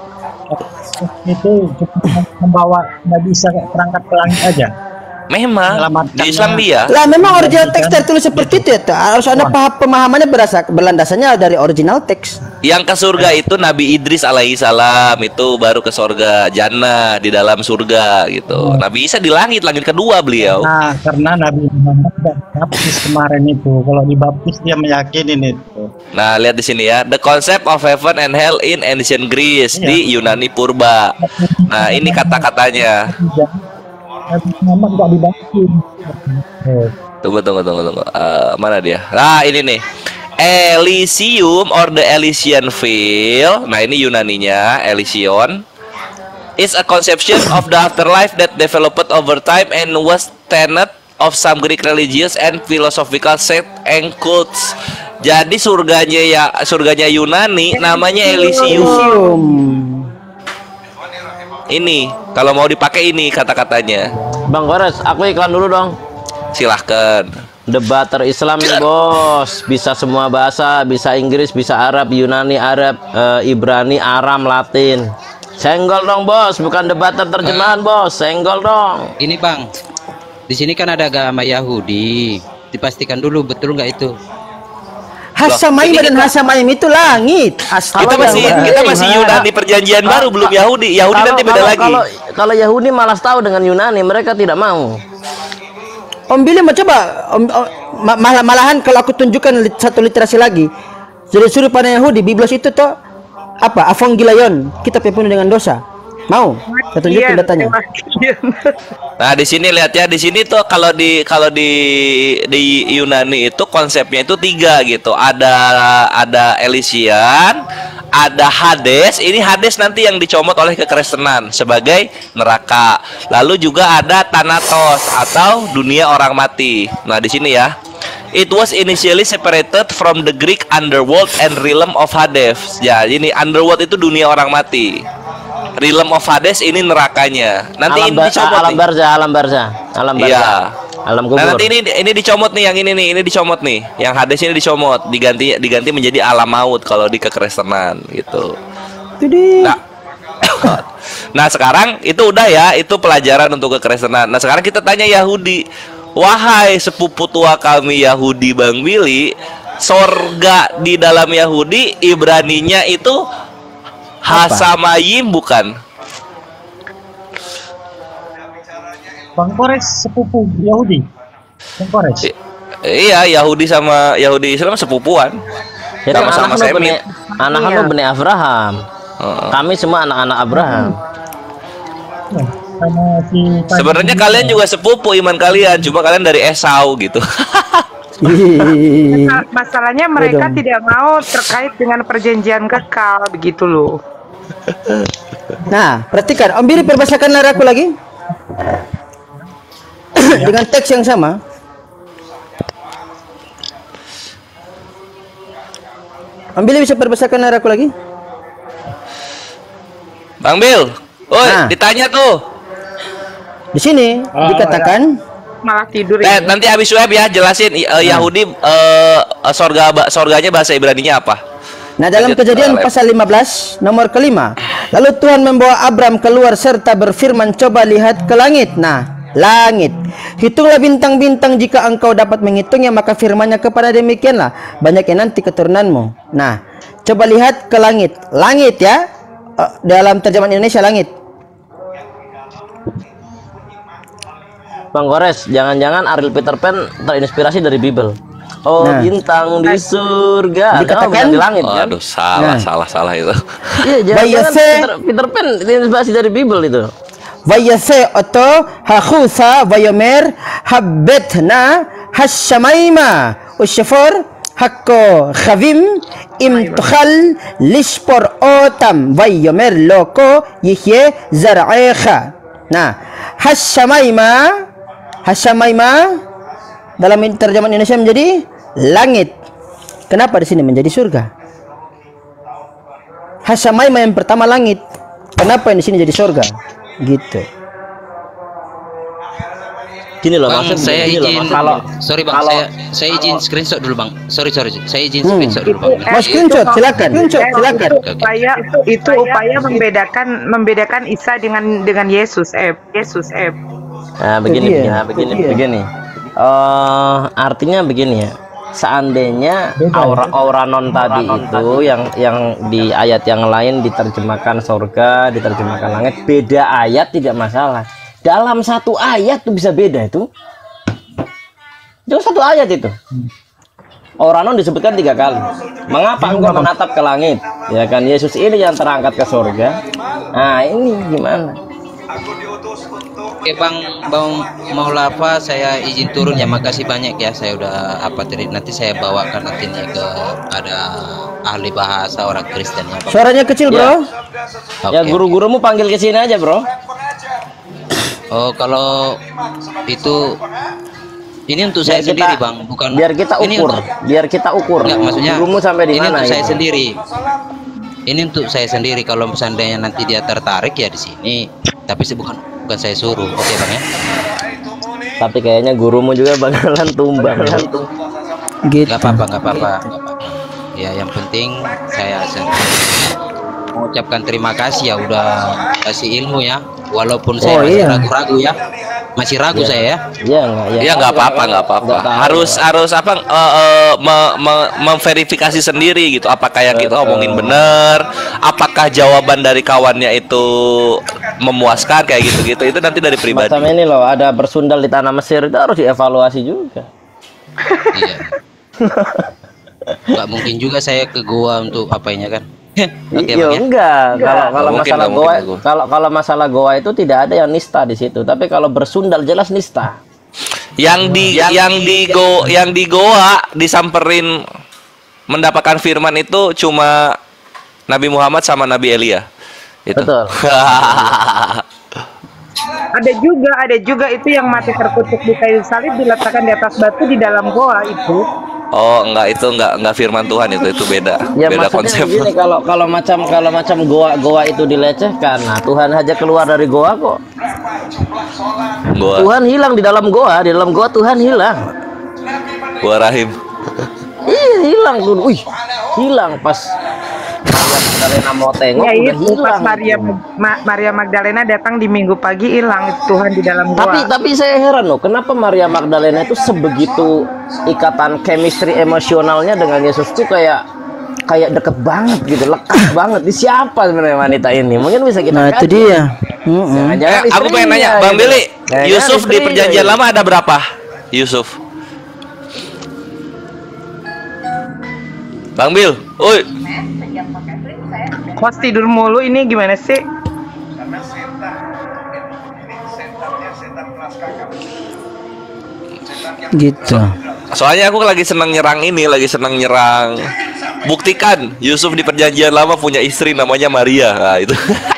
Itu membawa nggak bisa berangkat ke langit aja. Memang di Islam dia. Lah memang original teks tertulis seperti itu ya. Harus ada pemahamannya berlandasannya dari original teks. Yang ke surga itu Nabi Idris alaihissalam, itu baru ke surga jannah di dalam surga gitu. Nabi Isa di langit kedua beliau. Nah, karena Nabi Muhammad baptis kemarin itu, kalau dibaptis dia meyakini itu. Nah, lihat di sini ya, the concept of heaven and hell in ancient Greece di Yunani purba. Nah, ini kata-katanya. Nabi Muhammad nggak dibaptis. Tunggu. Mana dia? Nah, ini nih. Elysium or the Elysian Field. Nah, ini Yunaninya, Elysion. Is a conception of the afterlife that developed over time and was tenet of some Greek religious and philosophical sect and cults. Jadi surganya Yunani namanya Elysium. Ini kalau mau dipakai ini kata-katanya. Bang Kores, aku iklan dulu dong. Silahkan. Debater Islam nih bos, bisa semua bahasa, bisa Inggris, bisa Arab, Yunani, Arab, Ibrani, Aram, Latin. Senggol dong bos, bukan debater terjemahan bos, senggol dong. Ini bang, di sini kan ada agama Yahudi, dipastikan dulu betul nggak itu? Hasamaim dan Hasamaim itu langit. Kita masih Yunani perjanjian baru, belum Yahudi. Yahudi nanti beda lagi. Kalau Yahudi malas tahu dengan Yunani, mereka tidak mau. Om Billy mau coba, malahan kalau aku tunjukkan satu literasi lagi. Jadi sudut pandang Yahudi, Biblos itu toh apa? Avangelion, kita penuh dengan dosa. Mau? Saya tunjukin datanya. Nah, di sini lihat ya, di sini tuh kalau di Yunani itu konsepnya itu 3 gitu. Ada Elysian, ada Hades. Ini Hades nanti yang dicomot oleh kekristenan sebagai neraka. Lalu juga ada Thanatos atau dunia orang mati. Nah, di sini ya. It was initially separated from the Greek underworld and realm of Hades. Ya, ini underworld itu dunia orang mati. Realm of Hades ini nerakanya. Nanti ini dicomot alam barzah. Iya. Alam kubur. Nah, nanti ini dicomot nih, yang ini dicomot nih. Yang Hades ini dicomot, diganti menjadi alam maut kalau di kekristenan gitu. Jadi nah, Nah sekarang itu udah ya, itu pelajaran untuk kekristenan. Nah sekarang kita tanya Yahudi, wahai sepupu tua kami Yahudi Bang Willy, sorga di dalam Yahudi Ibraninya itu Hasamayim bukan? Bang Kores sepupu Yahudi. Bang Kores. Iya, Yahudi sama Yahudi Islam sepupuan. Jadi sama Semit. Anak lu benih Abraham. Kami semua anak-anak Abraham. Sebenarnya kalian juga sepupu iman kalian, cuma kalian dari Esau gitu. Masalahnya mereka tidak mau terkait dengan perjanjian kekal begitu loh. Nah, perhatikan, Om Billy perbahasakan aku lagi. Dengan teks yang sama. Om Billy bisa perbahasakan aku lagi? Bang Bil, ditanya tuh. Di sini dikatakan malah tidur ya. Nanti habis web ya jelasin Yahudi sorganya bahasa Ibraninya apa? Nah, dalam Kejadian pasal 15 nomor kelima, lalu Tuhan membawa Abram keluar serta berfirman, coba lihat ke langit. Nah, langit, hitunglah bintang-bintang, jika engkau dapat menghitungnya, maka firman-Nya kepada demikianlah banyaknya nanti keturunanmu. Nah, coba lihat ke langit. Langit ya, dalam terjemahan Indonesia langit. Bang Kores, jangan-jangan Ariel Peter Pan terinspirasi dari Bible. Oh, bintang di surga. Dikatakan di langit kan? Aduh, salah itu. Iya, jangan Peter Pan terinspirasi dari Bible itu. Vayase oto hakhusa vayomer habetna hashamayma ushafor hakko khavim imtukhal lishpor otam vayomer loko yihye zar'echa. Nah, hashamayma dalam terjemahan Indonesia menjadi langit. Kenapa di sini menjadi surga? Hashamayma yang pertama langit. Kenapa yang di sini jadi surga? Gitu. Gini loh, Bang, saya izin kalau saya izin screenshot dulu Bang. Sorry, saya izin screenshot dulu Bang. Mas screenshot, silakan. Itu upaya membedakan Isa dengan Yesus. Nah, begini. Artinya begini ya. Seandainya aura non tadi itu yang di ayat yang lain diterjemahkan surga, diterjemahkan langit, beda ayat tidak masalah. Dalam satu ayat tuh bisa beda itu. Dalam satu ayat itu. Aura non disebutkan 3 kali. Mengapa engkau menatap ke langit? Ya kan, Yesus ini yang terangkat ke surga. Nah, ini gimana? Oke Bang Maulava, saya izin turun ya, makasih banyak ya, saya udah tadi, nanti saya bawakan nanti ke ada ahli bahasa orang Kristen ya Bang. Suaranya kecil bro. Ya guru-gurumu panggil ke sini aja bro. Oh kalau itu ini untuk saya sendiri Bang, bukan biar kita ukur. Enggak, maksudnya gurumu sampai di mana? Ini untuk saya sendiri. Ini untuk saya sendiri, kalau seandainya nanti dia tertarik ya di sini, tapi bukan saya suruh. Oke Bang ya. Tapi kayaknya gurumu juga bakalan tumbang. Gitu. Gak apa-apa. Ya yang penting saya mengucapkan terima kasih ya udah kasih ilmu ya, walaupun saya masih ragu-ragu ya, masih ragu saya ya. Iya nggak apa-apa. Harus memverifikasi sendiri gitu, apakah yang kita omongin benar, apakah jawaban dari kawannya itu memuaskan kayak gitu-gitu, itu nanti dari pribadi. Macam ini loh, ada bersundal di tanah Mesir itu harus dievaluasi juga. Iya. Nggak mungkin juga saya ke gua untuk apanya kan. Okay, ya enggak. Kalau masalah goa itu tidak ada yang nista di situ, tapi kalau bersundal jelas nista. Yang di goa disamperin mendapatkan firman itu cuma Nabi Muhammad sama Nabi Elia. Itu. Betul. ada juga itu yang mati terkutuk di kayu salib diletakkan di atas batu di dalam goa itu. Oh enggak, itu enggak firman Tuhan, itu beda. Ya, beda konsep. Gini, kalau macam goa itu dilecehkan, nah Tuhan aja keluar dari goa kok. Tuhan hilang di dalam goa Tuhan hilang. Gua Rahim. Hilang tuh. Hilang pas Maria Magdalena mau tengok Ya udah itu pas hilang. Maria Magdalena datang di minggu pagi hilang itu Tuhan di dalam gua. Tapi saya heran loh, kenapa Maria Magdalena itu sebegitu ikatan chemistry emosionalnya dengan Yesus tuh kayak deket banget gitu, lekat banget. Di siapa sebenarnya wanita ini? Mungkin bisa kita Nah, itu dia. Aku pengen nanya, Bang gitu. Billy, Yusuf di perjanjian lama ada berapa? Yusuf. Bang Bil, oi. Kos tidur mulu ini gimana sih? Gitu. Soalnya aku lagi senang nyerang ini, lagi senang nyerang. Buktikan Yusuf di perjanjian lama punya istri namanya Maria. Nah, itu.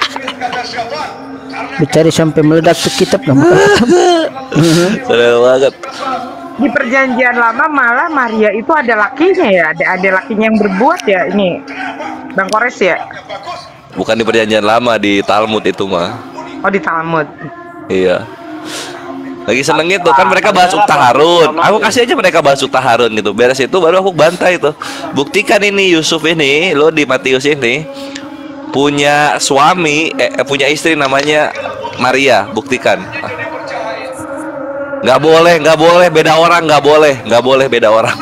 Dicari sampai meledak tuh kitab nggak? Seru banget. Di perjanjian lama malah Maria itu ada lakinya ya, ada lakinya yang berbuat ya ini, Bang Kores ya? Bukan di perjanjian lama, di Talmud itu mah. Oh di Talmud. Iya. Lagi seneng itu kan mereka bahas Ukta Harun. Aku kasih aja mereka bahas Ukta Harun gitu. Beres itu baru aku bantai itu. Buktikan ini Yusuf ini, lo di Matius ini punya suami, punya istri namanya Maria. Buktikan. Nggak boleh beda orang, nggak boleh beda orang.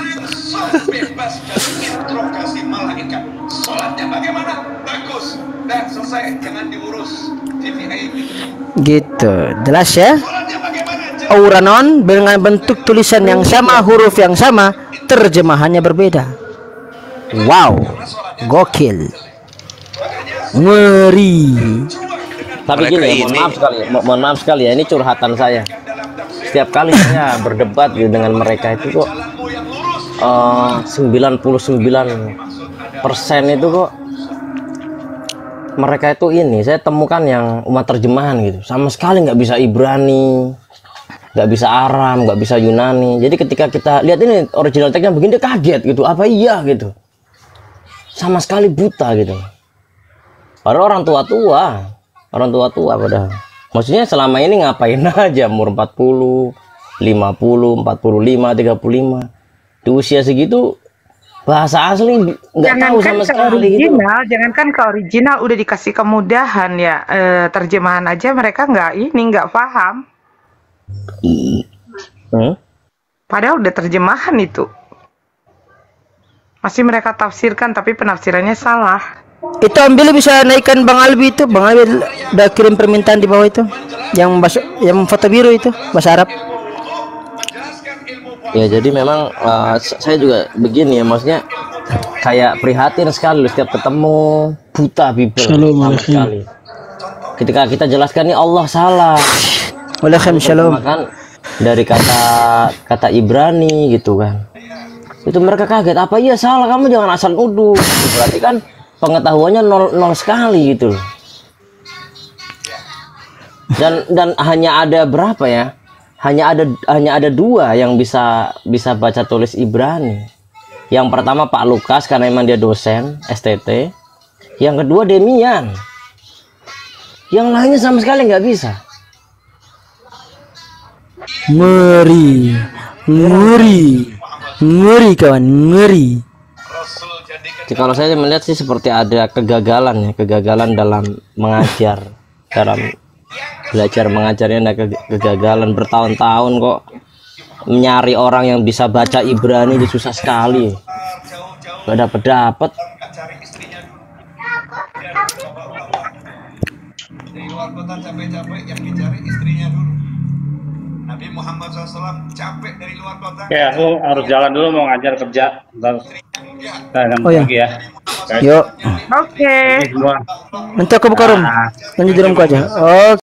Gitu, jelas ya. Auranon dengan bentuk tulisan yang sama, huruf yang sama, terjemahannya berbeda. Wow, gokil, ngeri. Tapi gini, mohon maaf sekali ya, ini curhatan saya. Setiap kali saya berdebat gitu dengan mereka itu kok 99% itu kok mereka itu ini saya temukan yang umat terjemahan gitu, sama sekali nggak bisa Ibrani, nggak bisa Aram, nggak bisa Yunani. Jadi ketika kita lihat ini original teksnya begini, dia kaget gitu, apa iya gitu, sama sekali buta gitu. Padahal orang tua padahal. Maksudnya selama ini ngapain aja umur 40, 50, 45, 35. Di usia segitu bahasa asli nggak tahu sama sekali gitu. Jangankan ke original udah dikasih kemudahan ya, terjemahan aja mereka nggak paham. Padahal udah terjemahan itu. Masih mereka tafsirkan tapi penafsirannya salah. Itu ambil bisa naikkan Bang Albi itu. Bang Albi udah kirim permintaan di bawah itu. Yang foto biru itu bahasa Arab. Ya jadi memang saya juga begini ya, maksudnya kayak prihatin sekali setiap ketemu buta Bible sama sekali. Ketika kita jelaskan ini Allah salah. Shalom. Kan dari kata Ibrani gitu kan. Itu mereka kaget, apa iya salah, kamu jangan asal nuduh. Berarti kan pengetahuannya nol sekali gitu. Dan hanya ada berapa ya? Hanya ada dua yang bisa baca tulis Ibrani. Yang pertama Pak Lukas karena emang dia dosen STT. Yang kedua Demian. Yang lainnya sama sekali nggak bisa. Ngeri kawan, ngeri. Jadi kalau saya melihat sih seperti ada kegagalan dalam mengajar, dalam belajar mengajarnya ada kegagalan. Bertahun-tahun kok nyari orang yang bisa baca Ibrani itu susah sekali, gak dapet. Dari luar kota capek-capek yang dicari istrinya dulu. Nabi Muhammad SAW capek dari luar kota. Oke, aku harus jalan dulu, mau ngajar kerja. Oh ya. Lagi ya. Yuk. Oke. Nanti aku buka room. Lanjut di roomku aja. Oke.